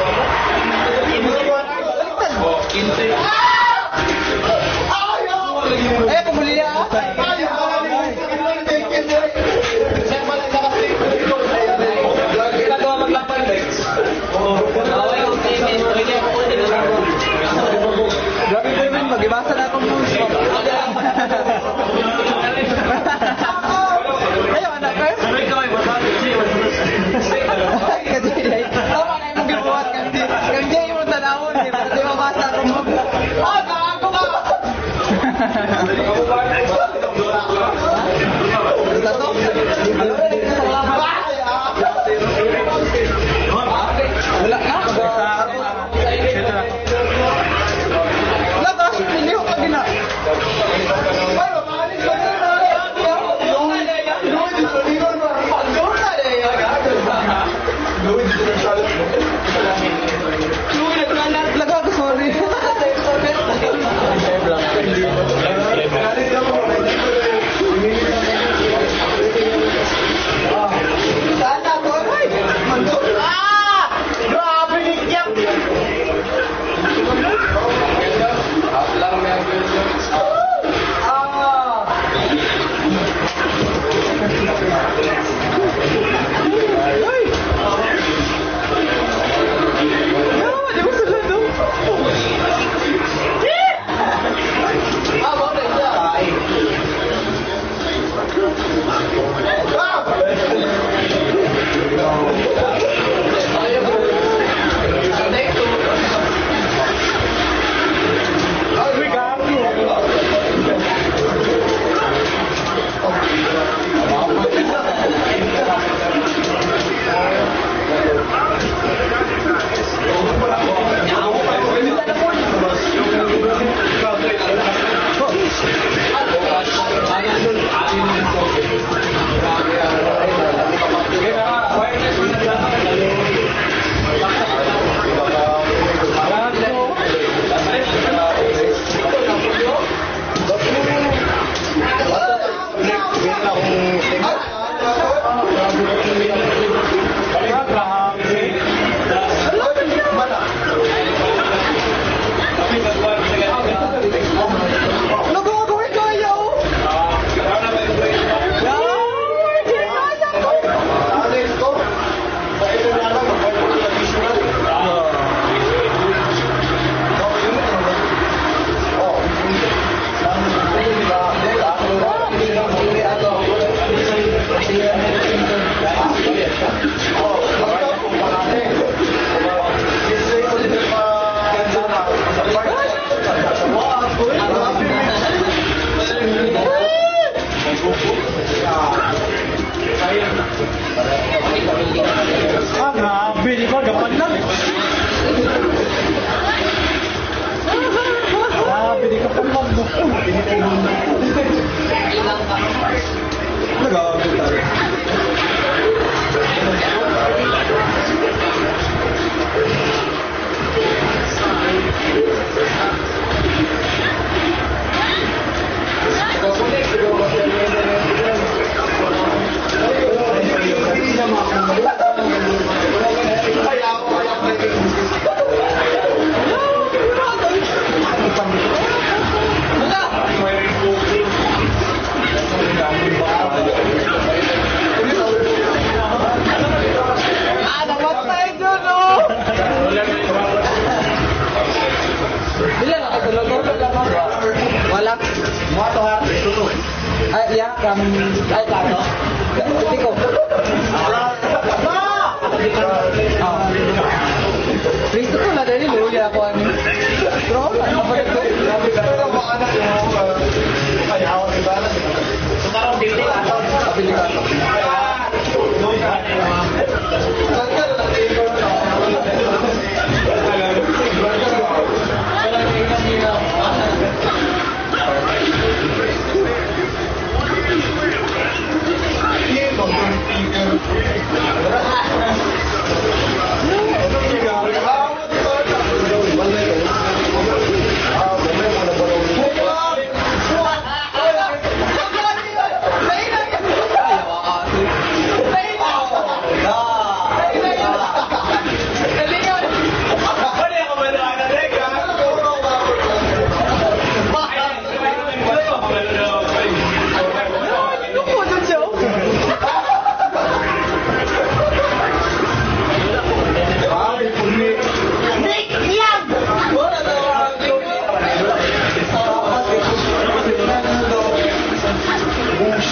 Eh, pumuli ah. Grabe po yun, mag-ibasa na akong moves. Ayaw, anak ka? Tama na yung mag-ibuhat kang di. Kang di yung tanawon, di ba? Di mabasa akong moves. Oh, nakaako ka! Basta to? Ano na rin sa laban? Wala na? Wala ka? Hindi ko pa gina. Laga ako, sorry. Sana ko, ay! Ah! Grabe ni Kiyam! Ah! Ay! No, di ba sila to? Ah, bakit siya? Ay! Ah, grabe, di ba? Gapan lang. Grabe, di gapan lang. Nagago tayo. Ah, namatay doon, oh! Bila na ito, lagor lang ako. Wala. Moto ha, tuto. Ay, iya, kam... Ay, kato. Hindi ko. Kristo ko na dali, luwi ako ano. Pero, ano ba ito? Pero, mga anak mo, kaya ako di ba? So, parang dili ka. Dili ka.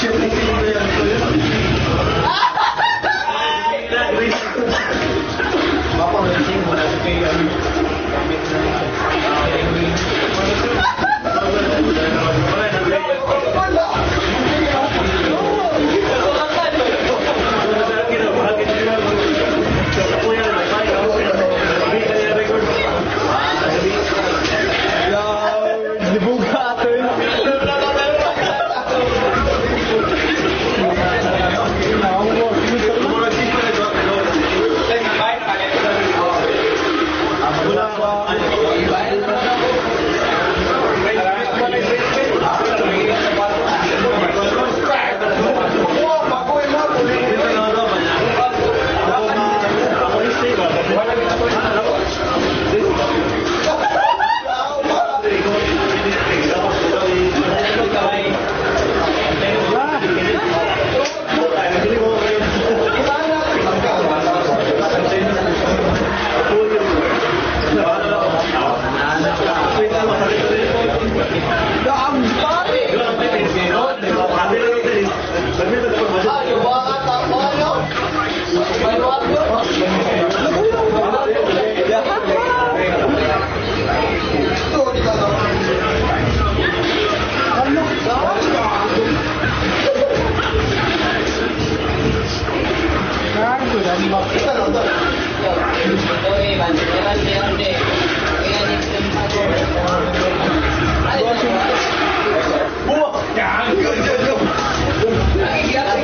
Buah!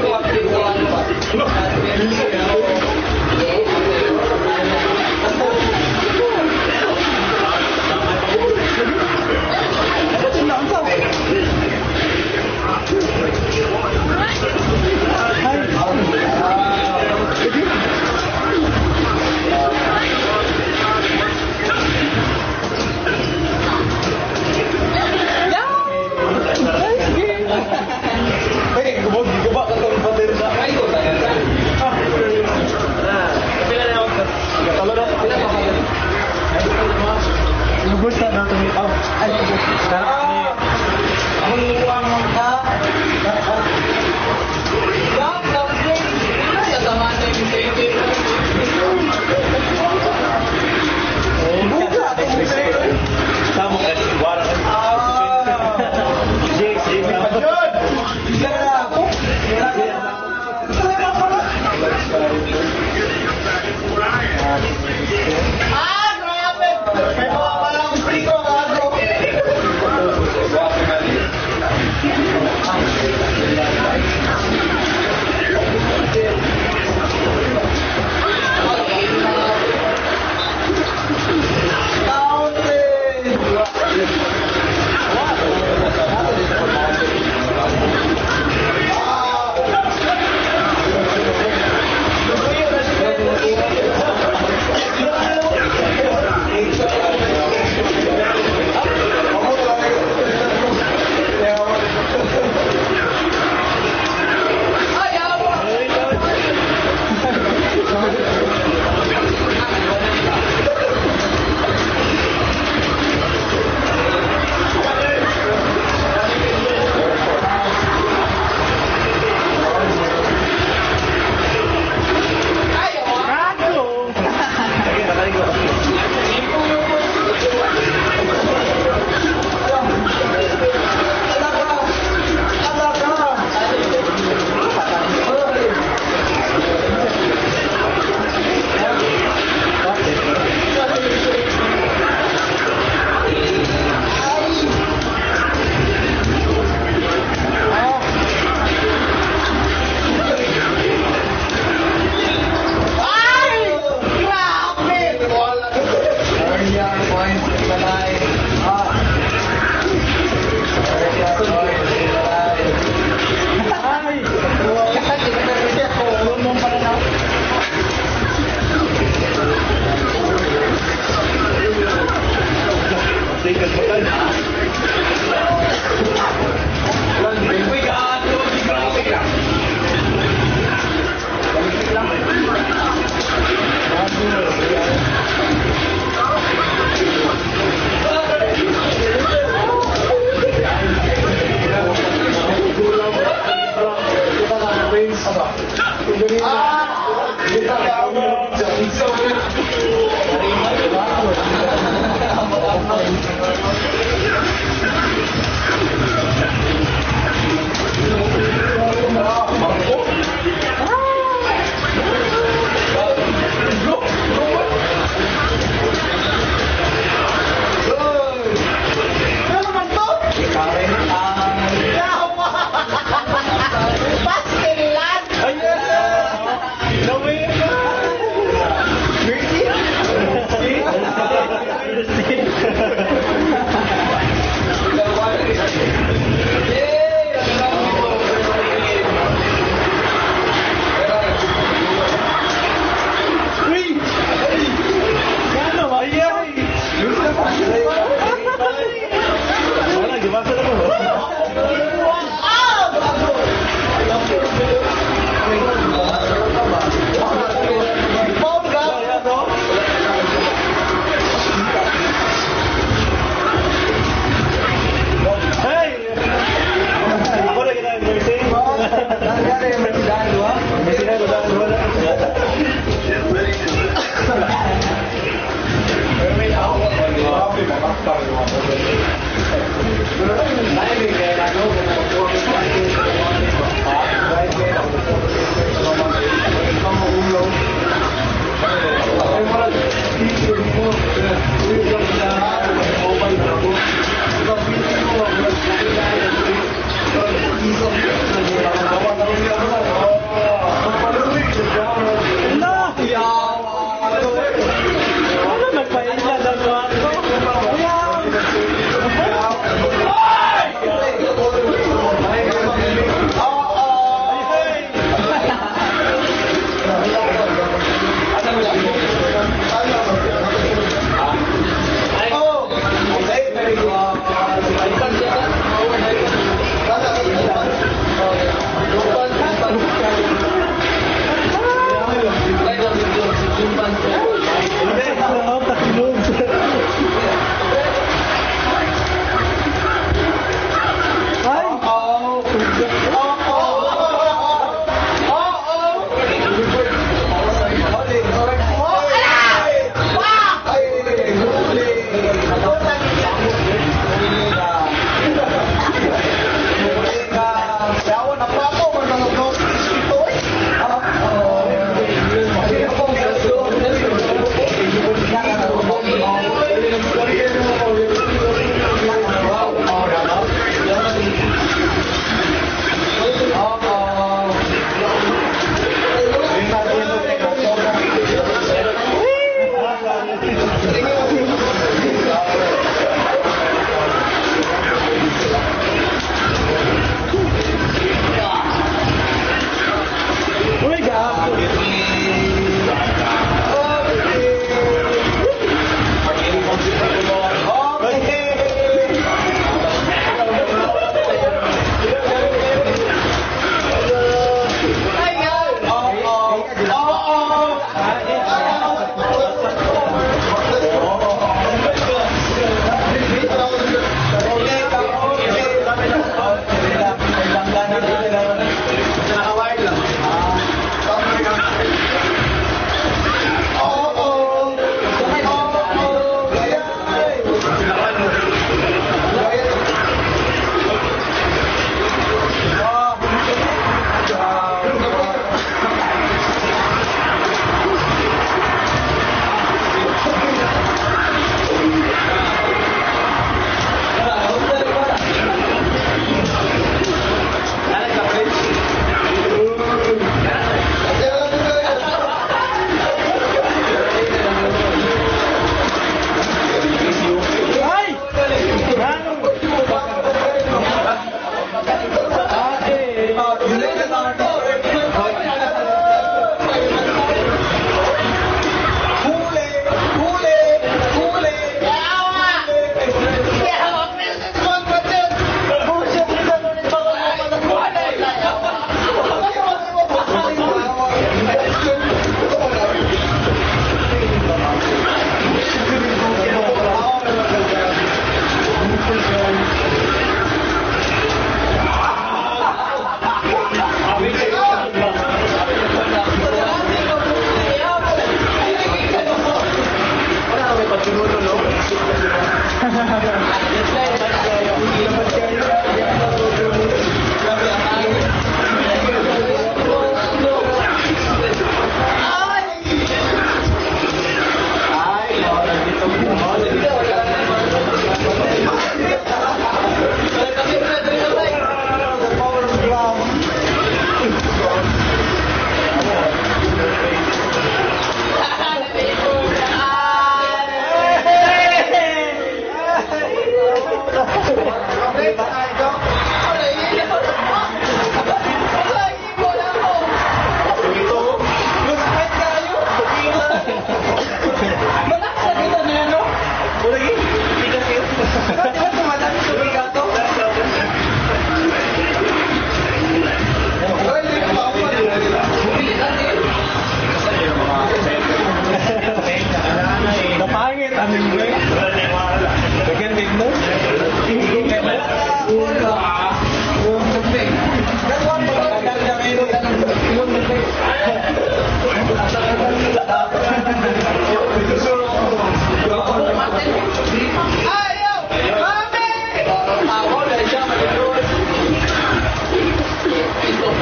Pastilan!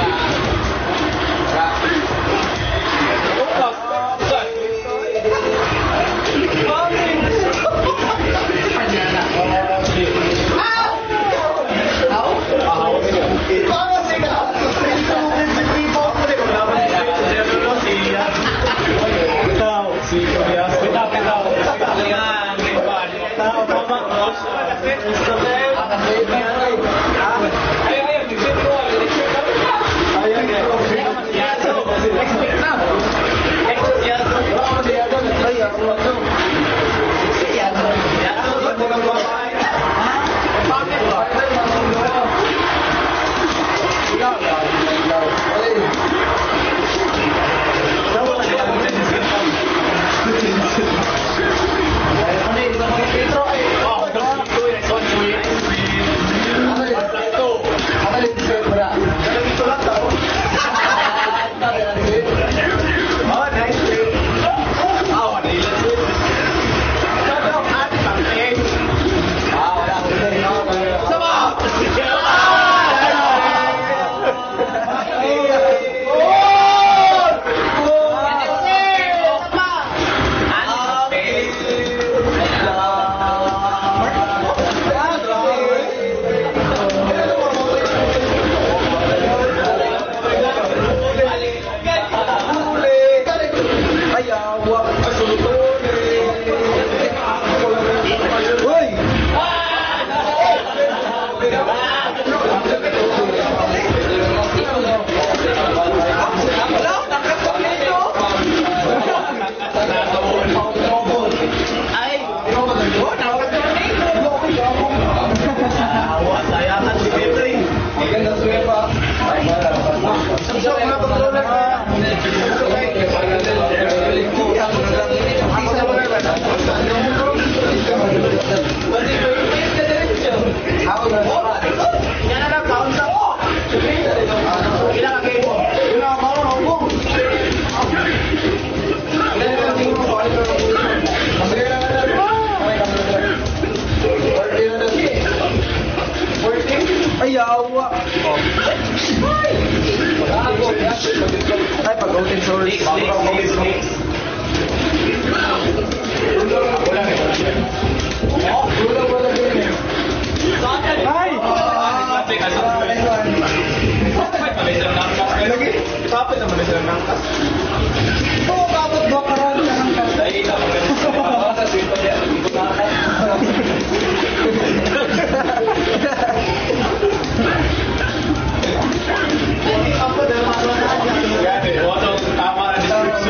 Tama na description.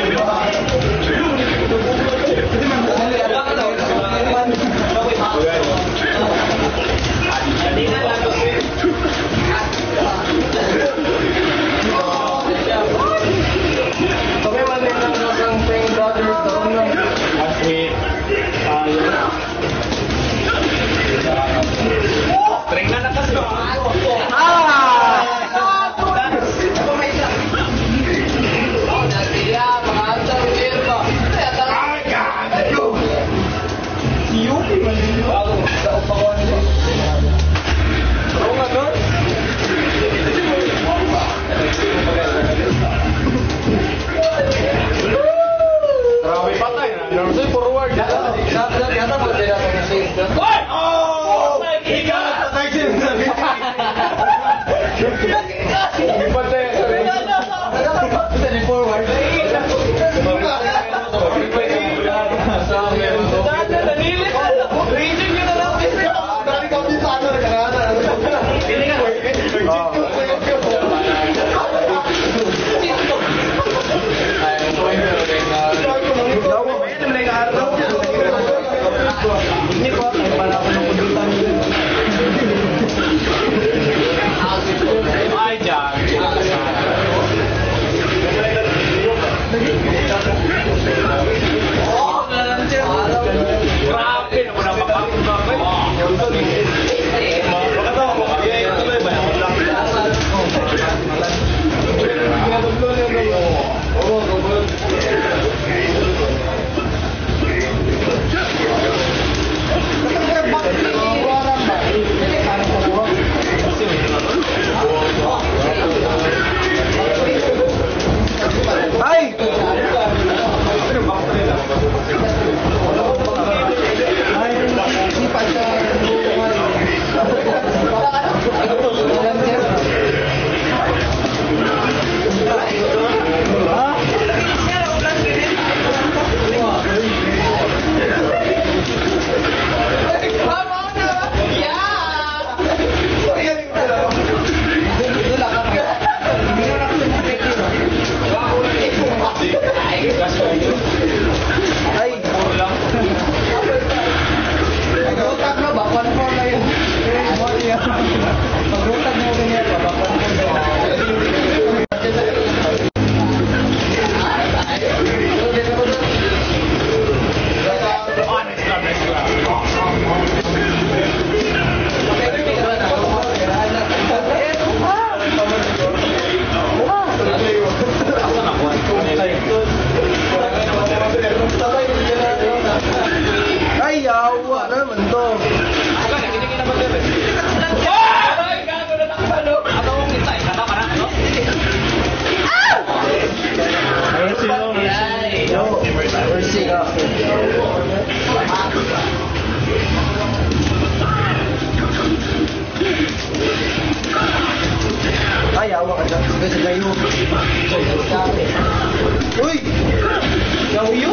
Uy! Gawiyo?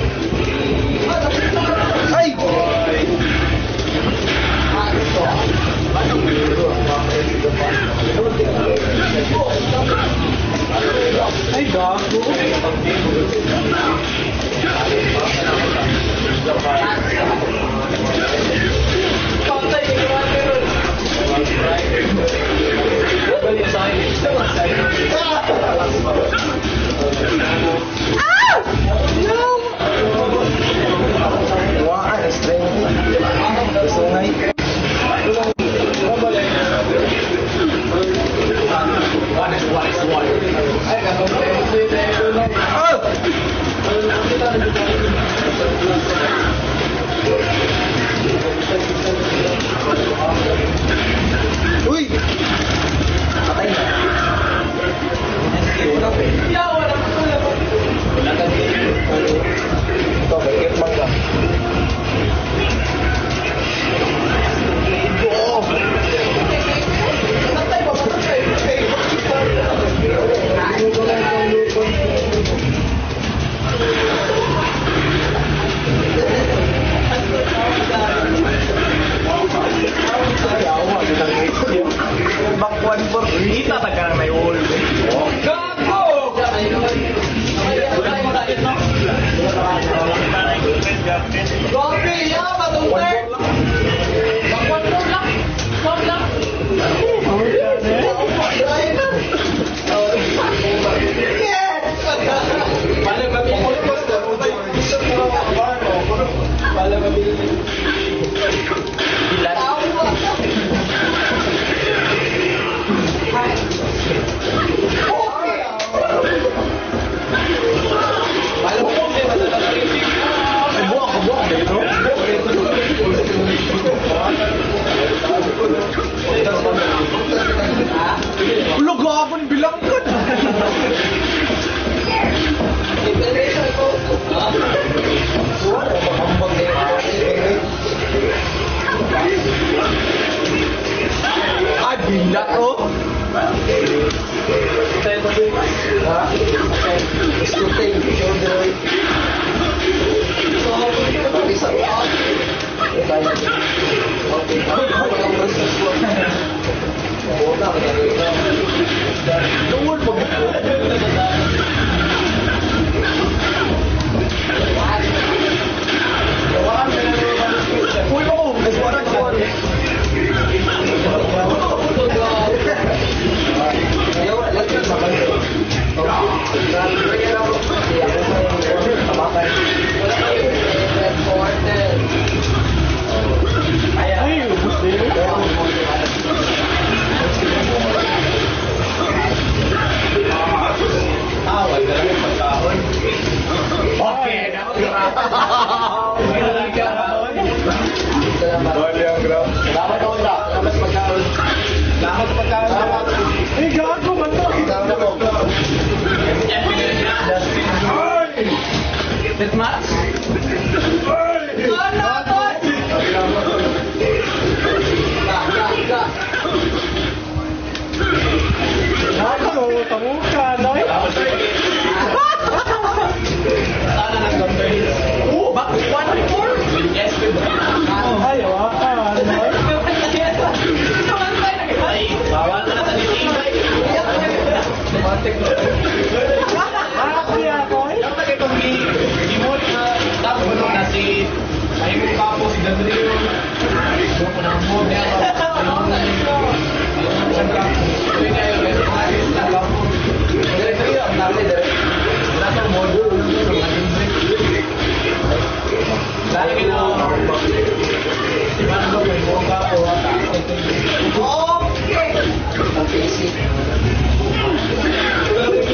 Ay! Ay, gago. Patay, ginawa meron. Ah! No! Wah, strength. Sungay. Uy! Patay na. Yawa na po na po. Ito, bakit mangga? Oh! Patay ba? Patay! Bakwan po. Kita sa karang may ul. Gago! Gopi, ya, matungkol. Bakwan po lang. Bakwan lang. Paano ba Paano ba Ulo gapon bilang ka. Ay, bindat oh. Uy, oh, Dapat ako na. Dapat pagkaon. Dapat pagkaon. Eh, gago man to. That much? Ano to? Gago, tamu ka, noy. Sana nag-compare. Oh, back one four? Yes, ay, wakan. Bawal na sa nitibay. Harap niya ako eh. Dapat itong gimot na tapos na si Ayun Papo, si Gabriel. Doon ko na ang mo niya. Ayun ka. Ayun ka yun. Ayun ka. Gabriel, ang dami dahil. Wala itong module. Dahil ito. Si Mando, may buong kapo. Okay! Ang basic.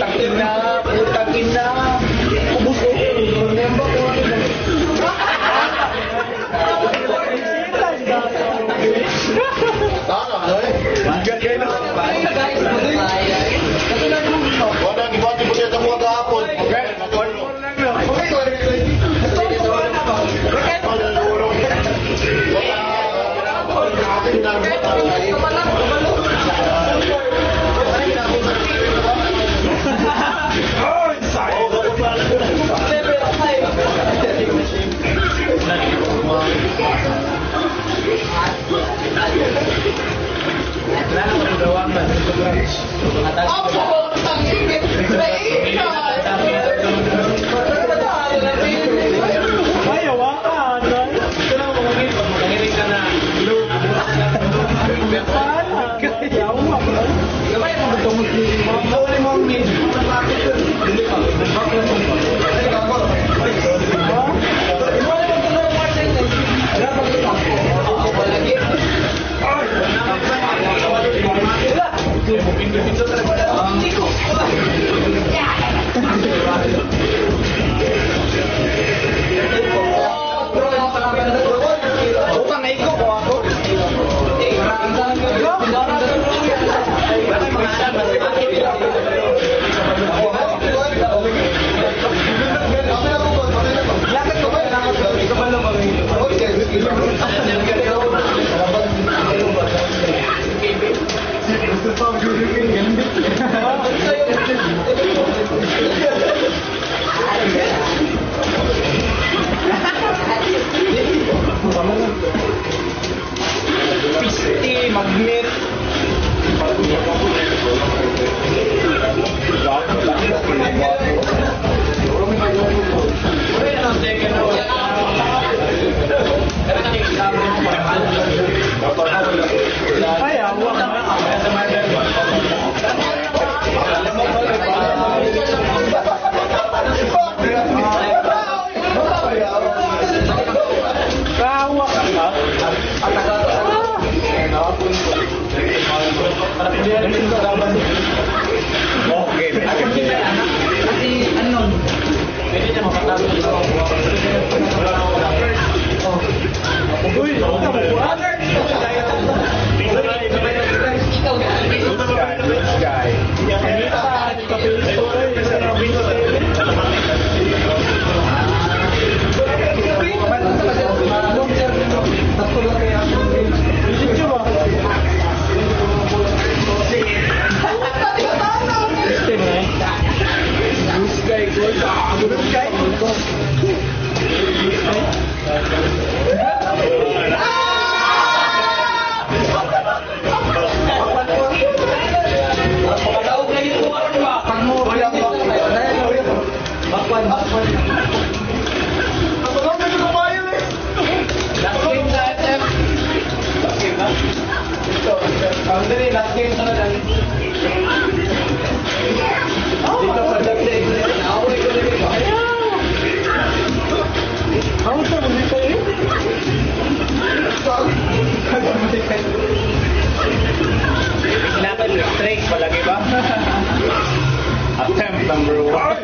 Straight palagi ba? Attempt number one.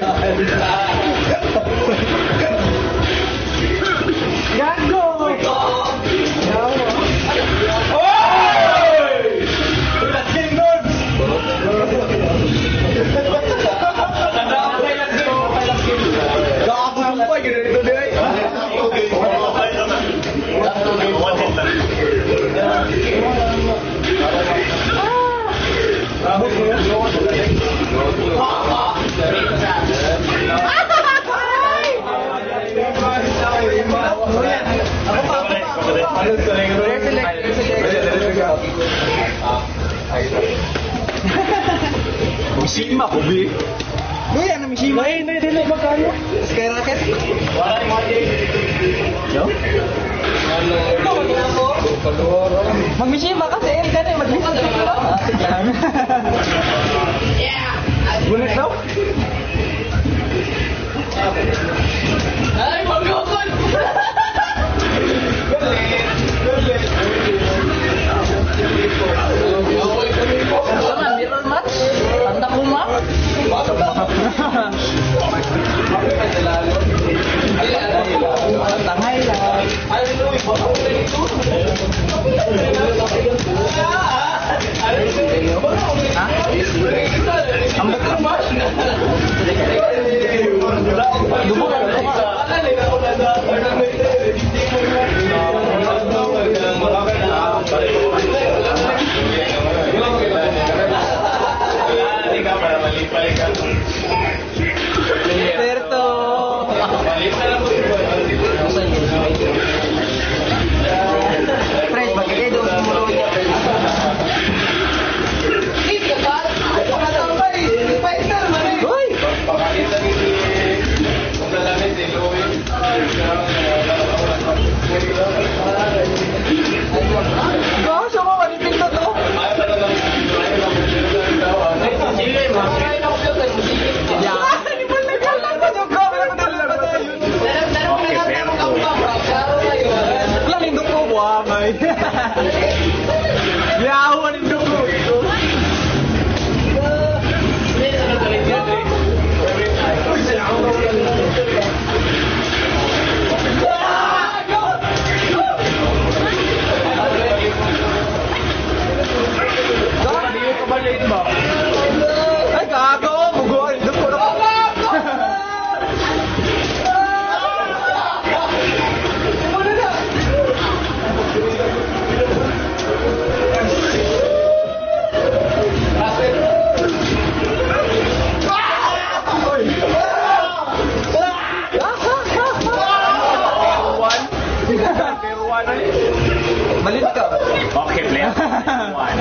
Gago! Mishima, Kobe. Uy, ano Mishima? Ay, hindi, hindi, magkano? Skyrocket? Wala yung mga Yo? Mag-Mishima kasi, eh, kasi mag-Mishima ka lang. Bulit daw? Ay, mag-ukod! Ano man, mirror match? Tanda ko ma? Tangay lang. Ang bakit ba? Dumo lang ito. Berto. Fresh, bagay kayo doon mo rin. Uy! Gosh, ako manitin to to. Lang indok ko, buamay. Yawan indok ko. Ay, gago! Mugo! Indok ko na. Malit ka. Okay, player. One.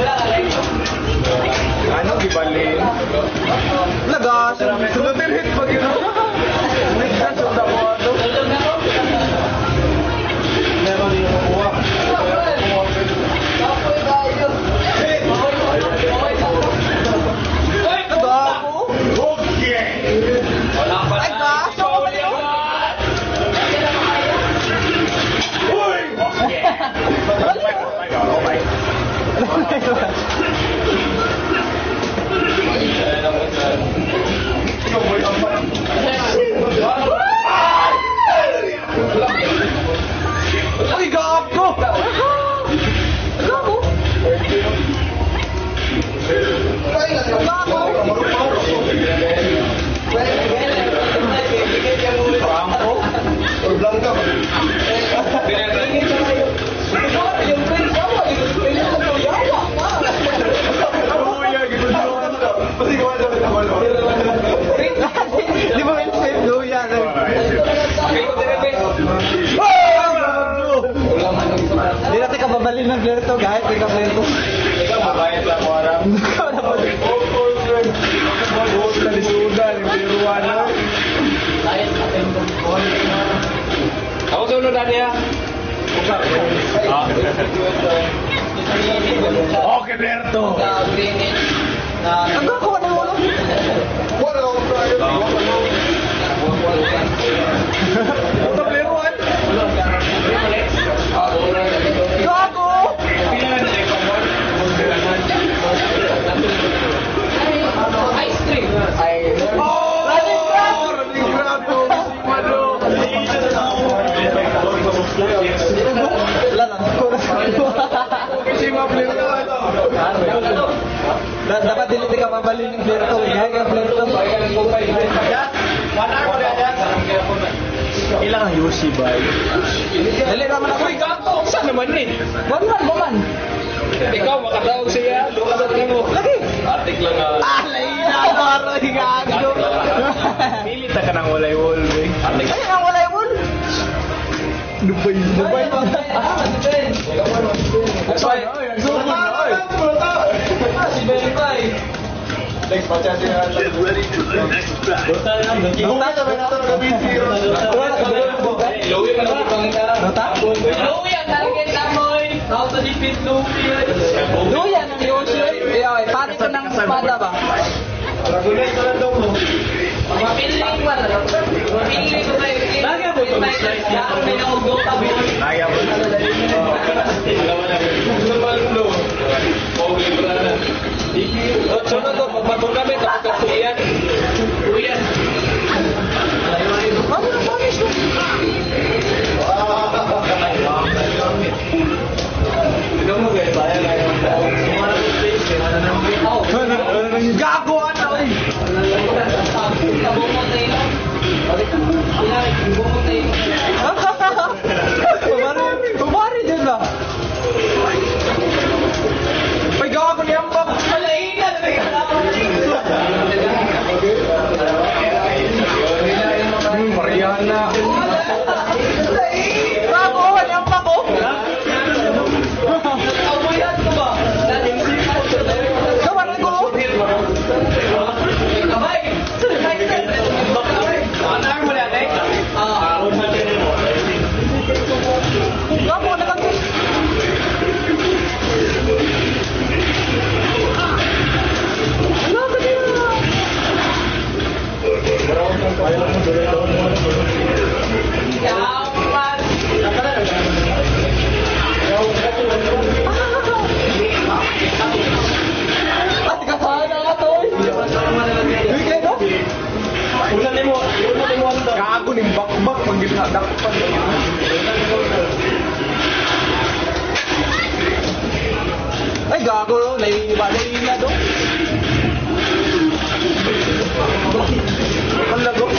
Ano, gibalin? Lagas. Sunodin hit pag yun. Nagkas ang damo ato. Meron yung makuha. Gago. Okay! Wala pa Ay, gaso ko ba yun? Uy! Okay! Oh my God, oh my. Uy, gago! Gago! Gago! Or Blanca. Di ba may save luya? Hindi natin kababalin ng player to, kahit hindi ka player to. Ikaw, mabayad lang mo harap. Ikaw na po. Buhos na lisudan, yung piruan na. Ako sunod na niya. Okay, Berto. Ang ako na wala. Wala akong tayo. Ito, piruan. Gago! Ice cream. Oh! Running grab! Running grab to. Wala lang. Kasi mga piruan. Da- Dapat dili ka mabalin ng player to. Kahit ka player to. Ilang ang Yoshi ba? Dali naman ako. Uy, gato! Saan naman eh? Wag man, wag man. Ikaw, makatawag siya. Lumasat ka mo. Lagi. Artik lang nga. Ah, laina, baro, gago. Pilit na ka ng walay wall, eh. Artik. Ay, ang wala yun. Dubay, Dubay. That's why. Zoom na, oy. Si Verify. Next, patya siya. Get ready to the next battle. Dota, sabi na ito, nag-busy. Lowi ka na ibang ka. Dota? Louie, ang target namoy. How to defeat Louie. Luya ng Yoshi. Eh, oy, pare ko ng espada ba? Ragunay ka lang daw mo. Mapiling pa na. Mapiling ko tayo. Lagyan mo itong slice niya. May nakugong tabi. Naya mo. Naman lo. Okay, brana. Sunod to, pagpatong kami, tapos katuyan. Tuyan. Ano na panis mo? Gago ano eh. Kumari, kumari dyan ba? May gawa ko niyang bak. Malainan na Hmm, Mariana. Gago, niyang bak ko. Gawan ko. Gago, nakagis. Ano ka niya? At kasana nga to. Uy, kayo no? Gago ning bakbak pag ginadakpan. Ay, gago no. Naibalay na do. Ang lago.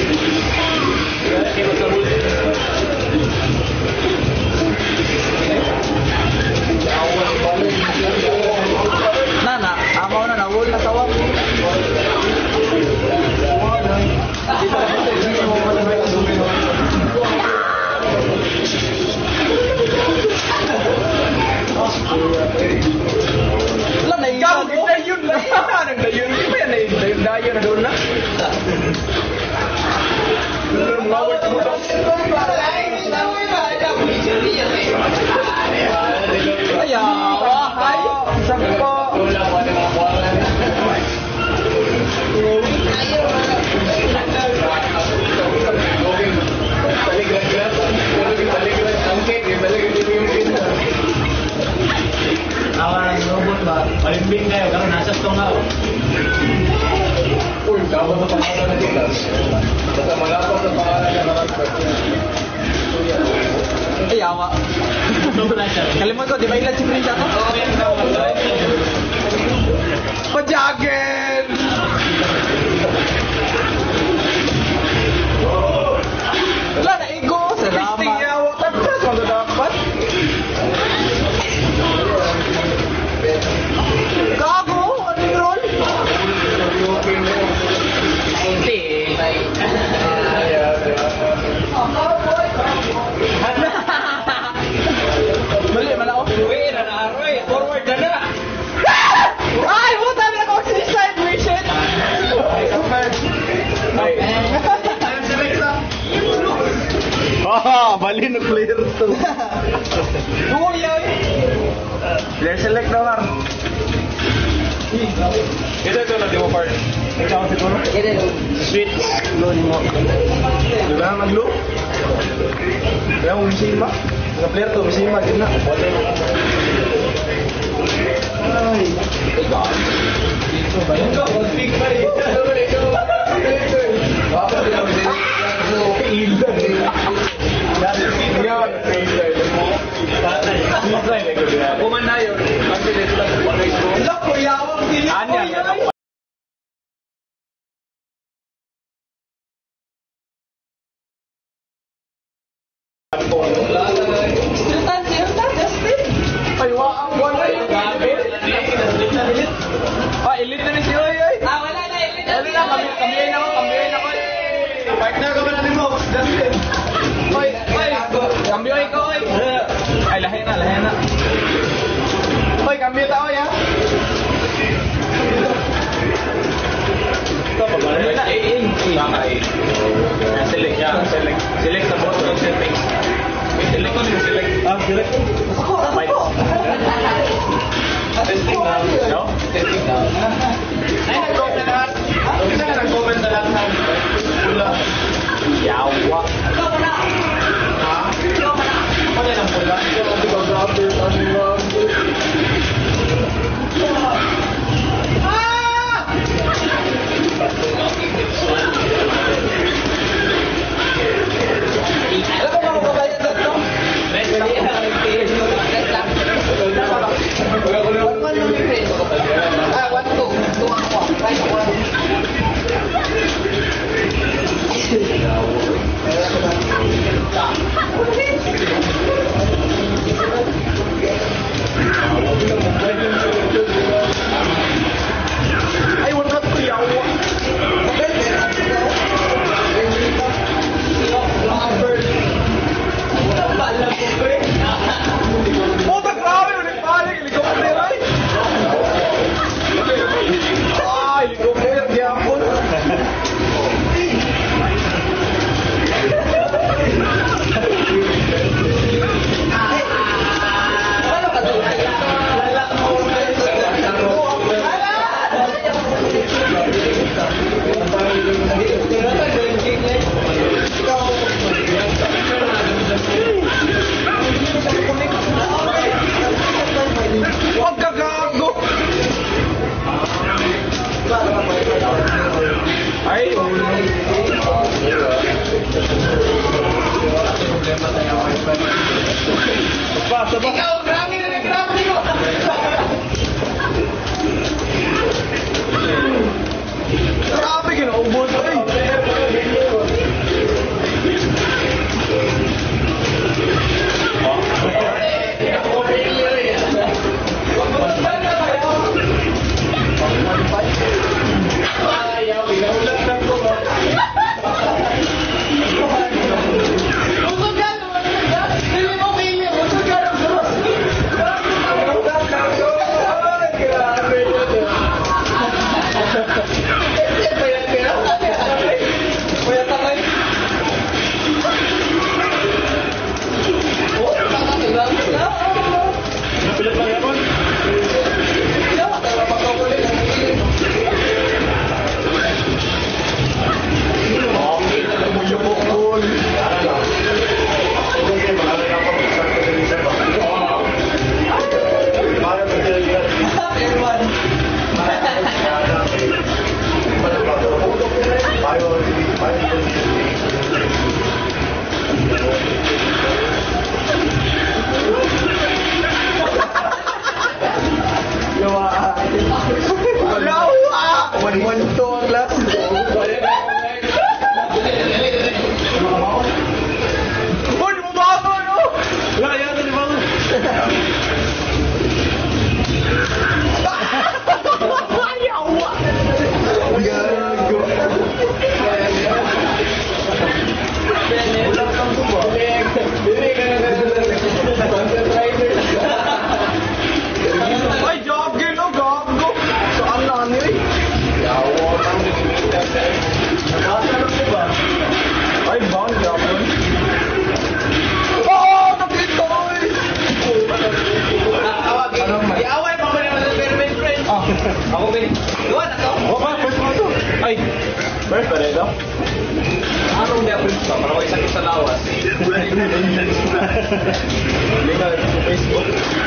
Nana, ako na nawul na tawag. Wala na yun. Gago, dayon lang. Anong dayon? Di ba yan na yun? Dayon na doon na. Mawag mo daw. Ayawa, ay. Sampo. Awan ng robot ba? Palimbing kayo, karon nasa stong ako. Uy, gawa sa pangalan na dito. Basta malapot sa pangalan na nakasper. Ayawa. Kalimutan ko, di ba ilan si Prince ako? Pajagen! Player to. Oo, yan. Player select daw, Mar. Ito ito na di mo part. Ikaw siguro. Sweet. Loan mo. Diba mag-loan? Kaya mo misima. Mga player to, misima. Gina. Ay. Big pa rin. Kumanda yun. Wala ko, yawang pilit ko yan. Siltan, siltan, Justin. Ay, waang wala yung gabi. Ah, elite na rin si Oy, Oy. Ah, wala na, elite na. Ano na, kami, kamiyain ako, kamiyain ako. Partner ka ba natin mo? Justin. Oy, Oy. Cambio ikaw, Oy. Ay, lahi na, lahi na. Oy, cambio tao, ya. Ito, pag wala na eh. Kakay. Select yan. Select. Select sa bottom of settings. Select ko din, select. Ah, select. Ako, ako. Testing na. No? Testing na. Ay, nag-comment na lahat. Kasi nga nag-comment na lahat ng pula. Yawa. Ikaw mo na. Ha? Ikaw mo na. Ano yan ang pula? Alam mo mga babae na dito? Next lang. Next lang. One, one, two, three. Ah, one, two. Two ako. Right, one. Ay, wala ko yawa. Puta, grabe, ulit balik. Helicopter, ay. Ay, helicopter, gyapon. Ano ka doon? Huwag ka gago. Ay, Basta ba? Ikaw, grabe na na grabe mo. Grabe, kinaubos. Ay. Usog ka, usog ka. Dili mo pili, usog ka ng cross. First pa rin, no? Anong may approve pa? Para isang isa lawas. Hindi ka sa Facebook.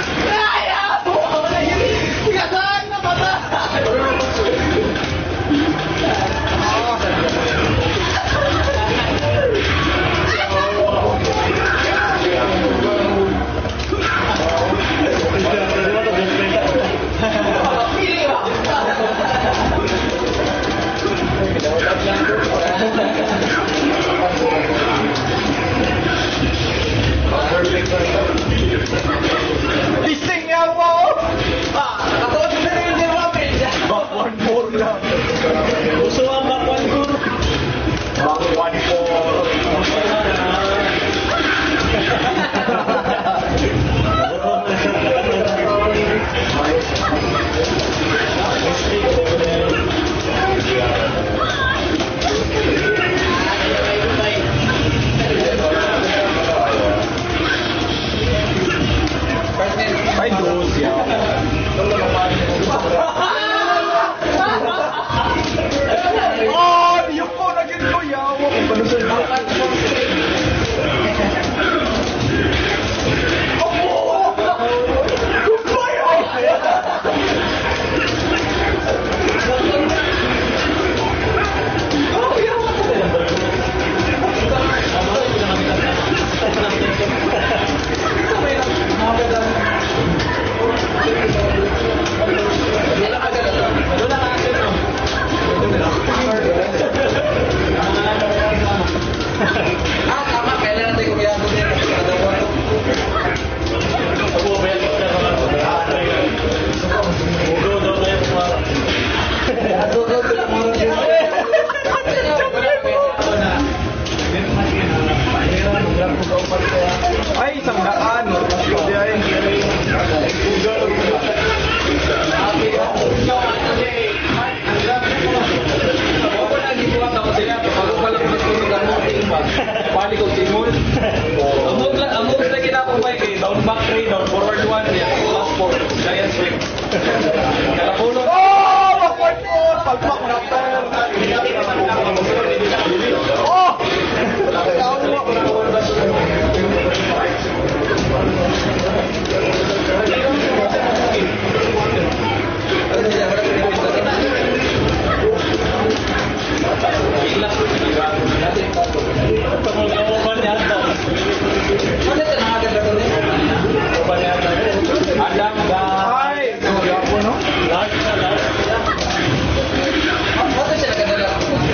Listing niya mo! Nakatuot na rin yung Robin. Backward four lang. Gusto ang backward four. Backward four. Ay, dos ya. Oh, di ko naging ko yawa. Panusan na. Ah, tama. Kailan natin kumiyado niya? Ay, isang daan. Hindi ay. Balik ko simul. Amog lang, amog na kinapumay kay down back three, down forward one, last four, giant swing. Kalapulong. Oh, backward four. Pagpak na tayo. Oh! Adam ga. Ay, sorry ako, no? Last na last. Ano siya kadala?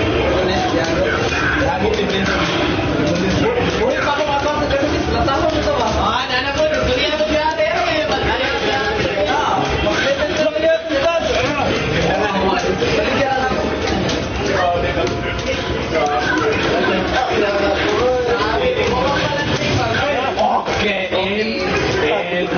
Lagi din. Uy, pa ko pa sa ganun. Latako mo to ba? Ah, nana ko, dunia mo diyan eh. Magkaya ka. Ah, magkaya ka lang yan. Okay, in. In.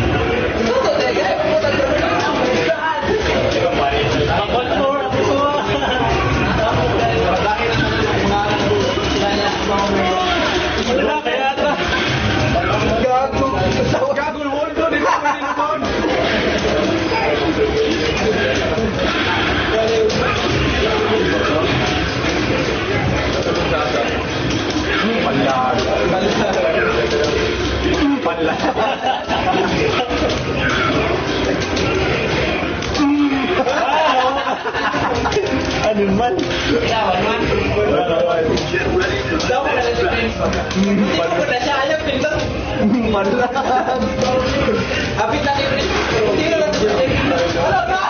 Gago. Gago, hold on. Ito, hold on. Panlag. Panlag. Ano man? Hindi ko na siya alam, pindang. Panlag. Habit na kayo. Hindi na lang siya. Alam na!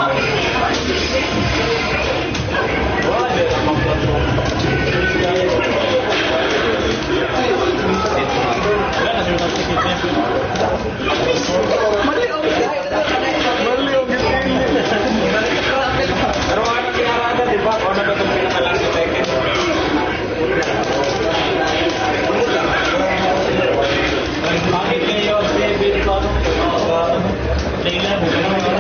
Mali ang Mali ang Pero ano kinarada, di ba? Kung ano ba itong pinakalang si Tekken? Bakit kayo, David, Leila,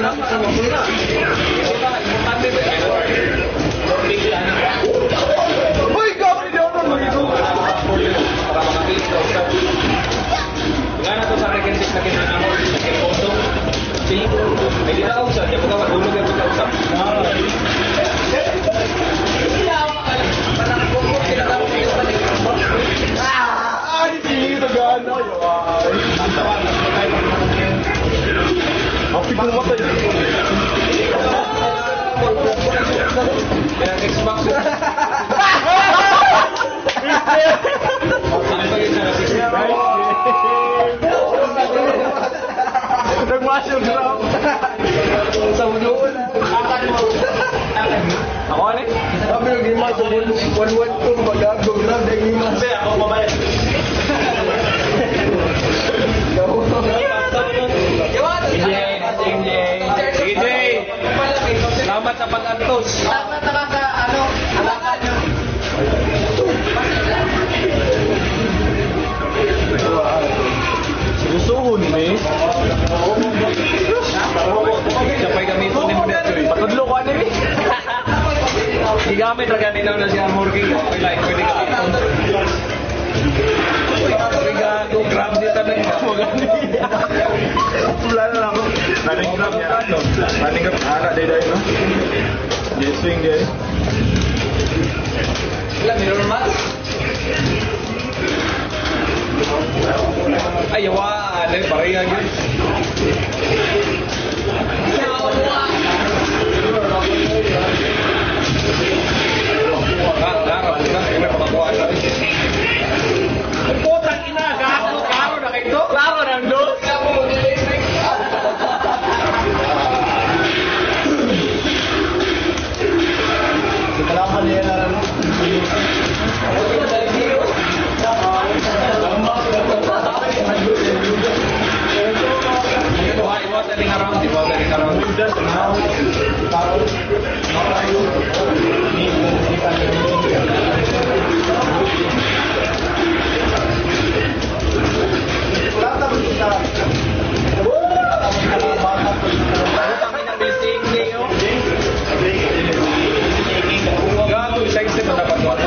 Tama sa mga na. Ito ba, importante ba? Don't make it ano. Uy, gabi daw na mag-ito. Para makapili ka usap. Nga na to sa rekensis na kinanamot, na kinposo. See? May di na usap, di ba ka madulog at pagkausap? Ah, hindi nagana. Ang pigong matay. Kaya Xbox. Ano ba yun sa sixty-five? Nag-wash yung ground. Sa unoon. Ako ano eh? Sabi yung gima sa one one two mag-agong ground. Ang gima. Kasi ako mabayad. Sige, Jay. Salamat sa pag-antos. Dapat nakaka, ano, alakan nyo. Susuhon, eh. Sapay gamitin ni mo dito eh. Patudlo ko ano eh. Gigamit ra ganito na si Amor King. Okay lang, pwede ka dito. Pwede ka go grab dito na yung mo ganito. Wala na lang ako. Running grab niya. Running grab. Anak day day, no? Day swing day. Wala, meron naman. Ay, yawa. Ano, pareha yun. Ah, klaro. Kaya pakakuha na rin. Putang ina, gago, klaro na kayo. Klaro na doon. Kalaman niya na rin. Why watering around? Watering around. Gago, isa isa pa dapat mo.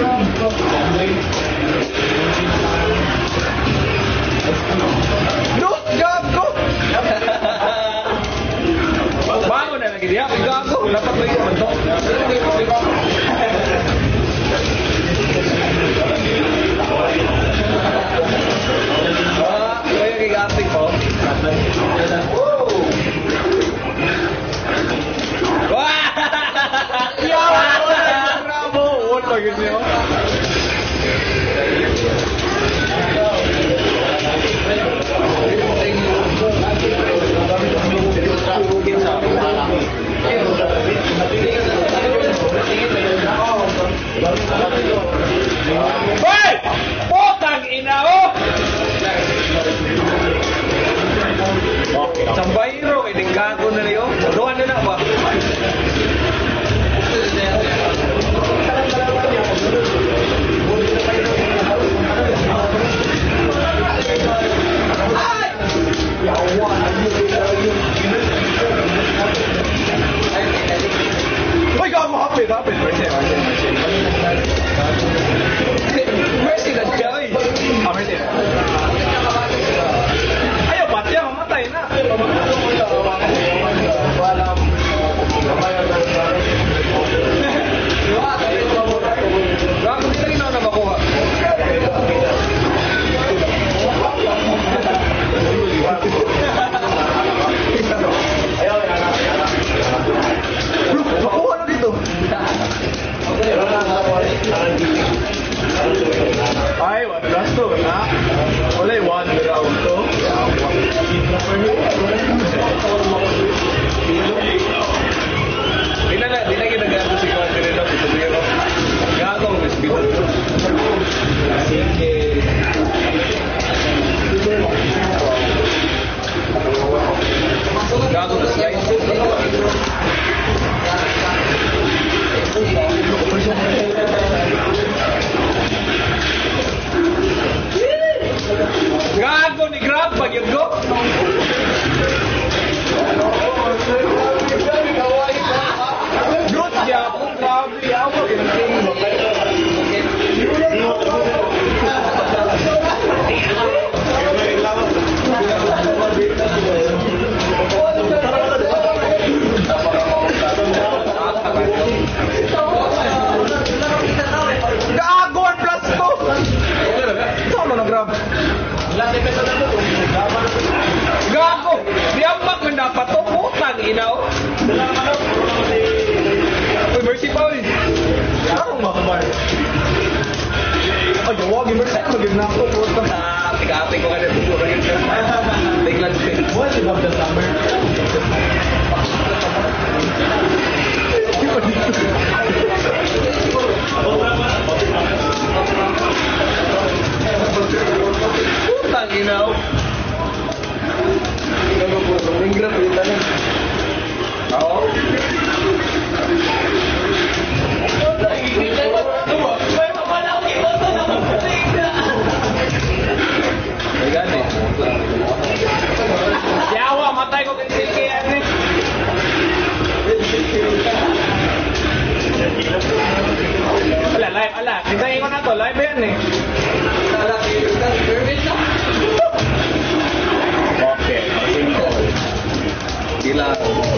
No! Gago! Bago na lagi dia, gago, dapat lagi bentuk. Ah, kaya giganting po. Wah! Yawa! Bravo! What lagi niyo? Hoy! Potang ina oh! Sambayro, kay gago na niyo. Doon na na ba? Uy, gago! Hapit! Hapit! Mercy! Mercy na siya, oy. Ah, mercy! Ayaw, ba't yan? Mamatay na. inaw. Uy, mercy pa, uy. Anong makamar? Ay, wag yung mercy. Magiging na ako. Ah, tiga-apay ko ka na dito. Tingnan ko. What about the summer? Putang inaw. Ingrap yung tanong. Oo. Ay, gani. Yawa, matay ko kay Silke yan eh. Ala, live, ala. Tingnan ko na to, live yan eh. Okay, simple. Sila.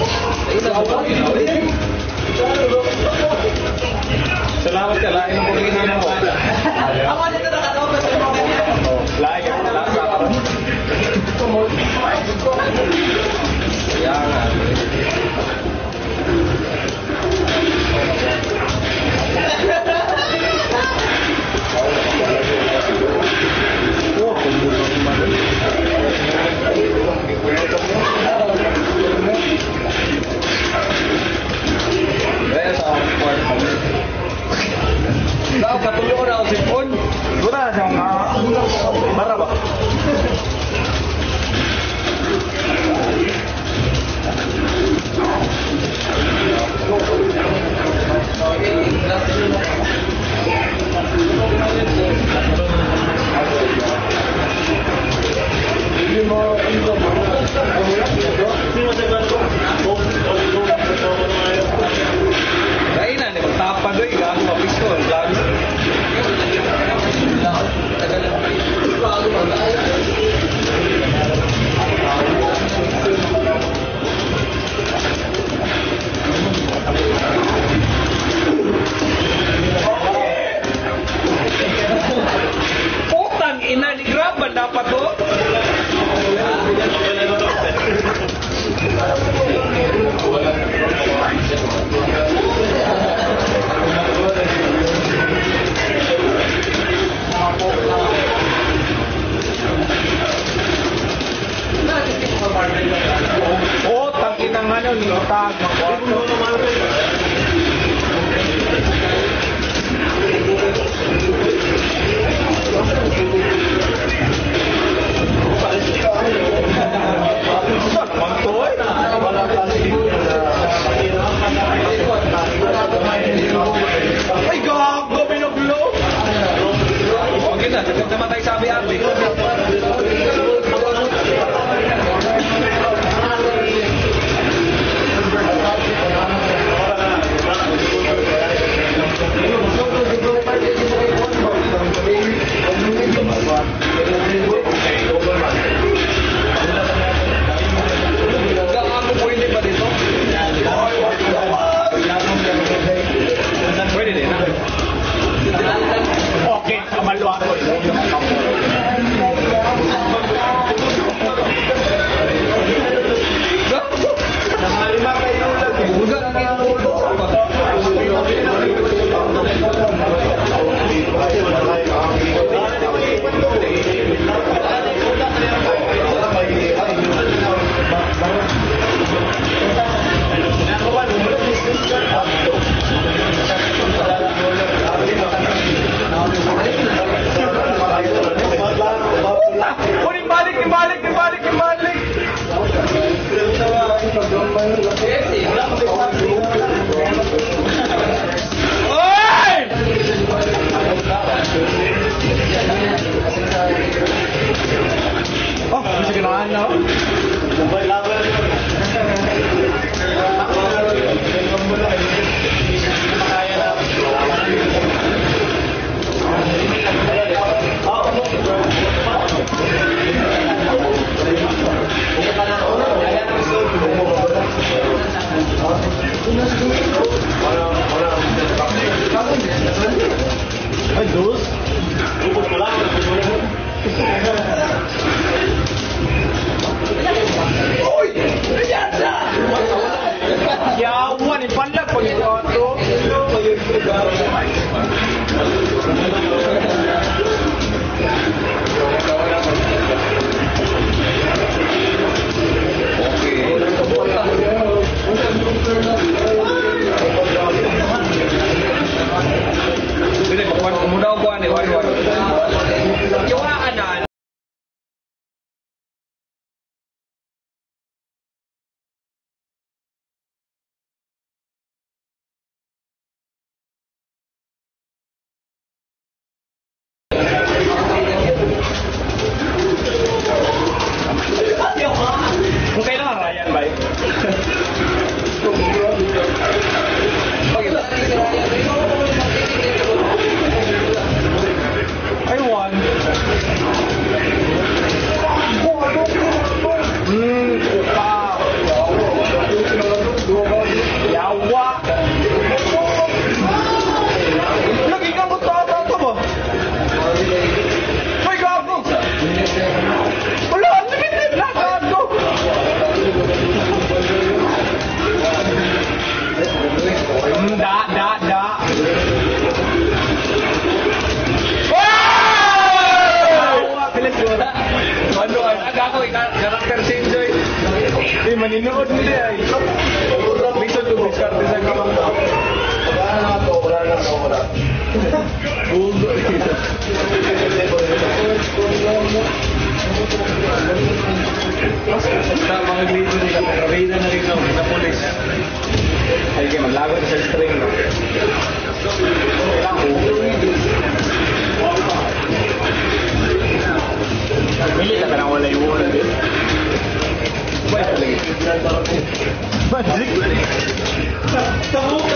Salamat ka, lain ang pagkikita mo. Ako dito nakatawa sa mga ganyan. Lain ka, lain ka. Kaya nga. Oh, kumbulo naman. Kaya sa part mo. Tao, katuloy ko na ako sipon. Wala na siyang para ba? Kaya na, di magtapad doy, gago ka pistol, gago. Putang ina, ni grab ba dapat to? Oh, tangin ang ano, nilotag, magwato. Saan naman to eh? Ay, gago, binoglo! Huwag yun na, dagat naman tayo sabi-abi. Gago, pwede ba dito? Pwede din, ha? Okay, kamalwa ko. Nakalima kayo lang. Uga ang kinaulo. Kunin balik, ibalik, ibalik, ibalik. Oy! Oh, bisa kenaan na. maninood mo diya. Minsan to diskarte sa gawang. Wala na ako, wala na ako, wala. Google. Basta mga grito rin ka, pero reyna na rin ako sa polis. Ay, kaya maglago na sa string. Mili na ka nang wala yung ulan din. Magic! Magic!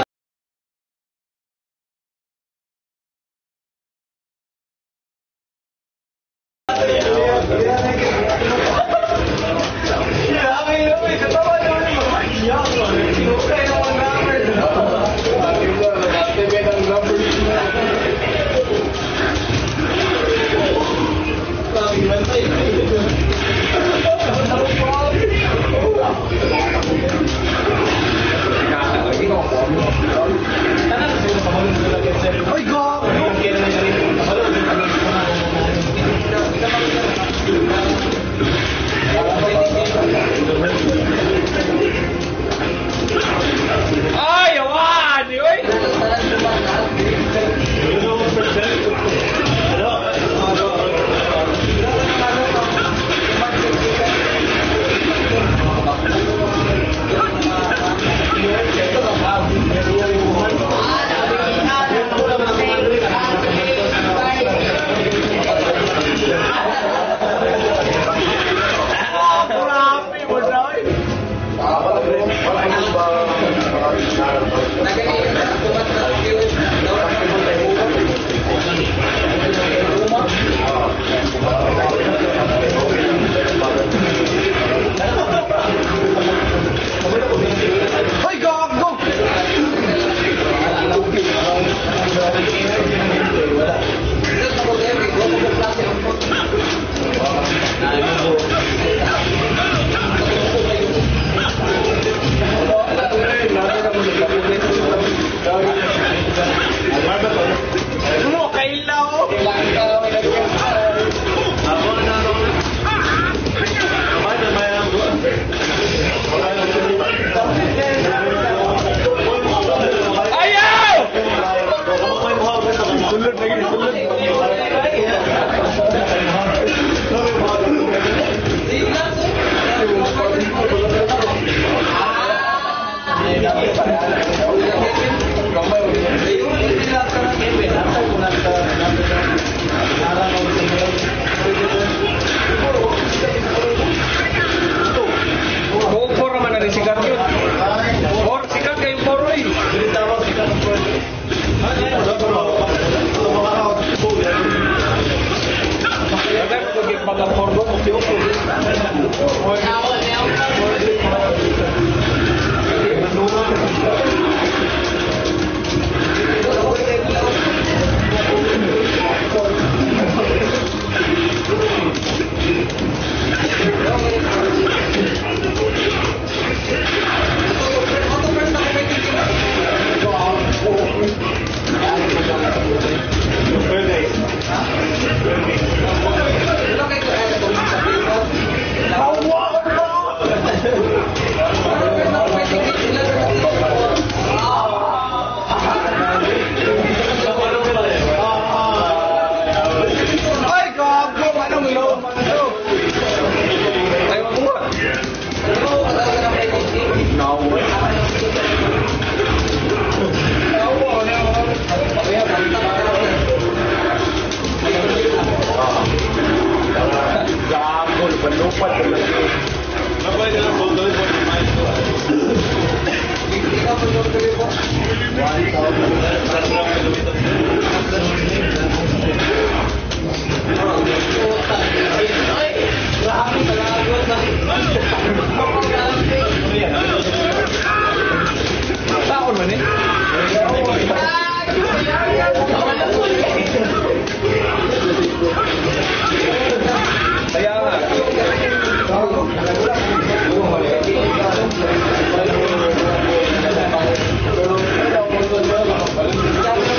Kaya nga.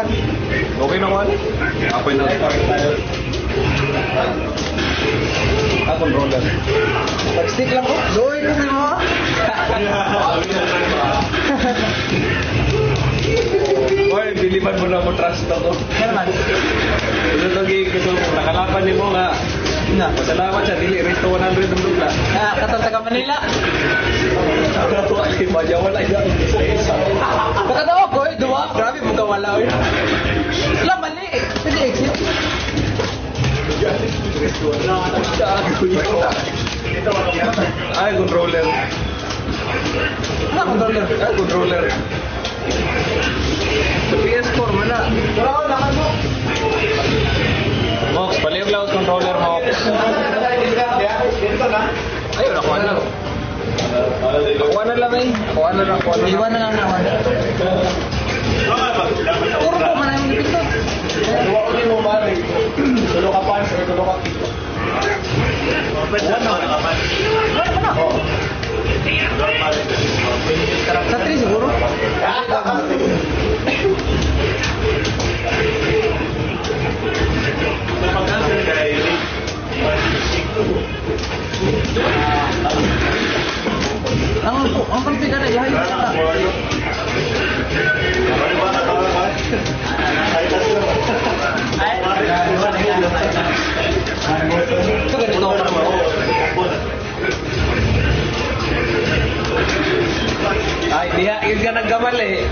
kuhan. Okay na kuhan? Apoy na. Ah, controller. Pag-stick lang ko. Doy ko sa mo. Boy, biliman mo na mo trust ako. Ano man? Ito lagi gusto mo nakalaban ni mo nga. Na. Pasalamat sa dili resto one hundred ang dula. Ah, katong taga Manila. Ay, madya wala yan. Baka daw ako eh, duwa. Grabe, mga wala eh. Wala, mali. Sige, exit. Ay, controller. Ano controller? Ay, controller. Sa P S four man na. Pero ako, lakan mo. Mox, palihog lang ang controller mo. Dito na. Ayun, ako na. Ako na lang eh. Ako na lang. Ako na Iwan na lang naman. Puro po man yung dipito. Dua ko din mo mare. Tulo ka pan, sa tulo ka kito. Ano na? Sa three siguro? Ang ang kampi ka na yahay ka. Ito ganito ka mo. Ay, diha, yun ka nagkamal eh.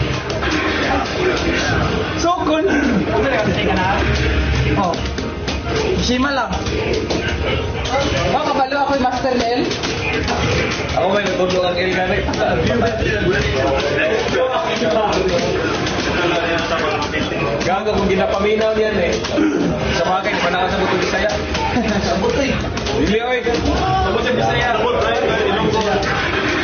Sokon. Oh. Shima lang. Baka kabalo ako yung master ni El. Ako may natulog ang ilgan eh. Gago kung ginapaminaw niyan eh. Sa bagay, di pa nakasagot yung Bisaya. Sabot eh. Bili oy. Sabot yung Bisaya. Sabot, ay, ilong ko.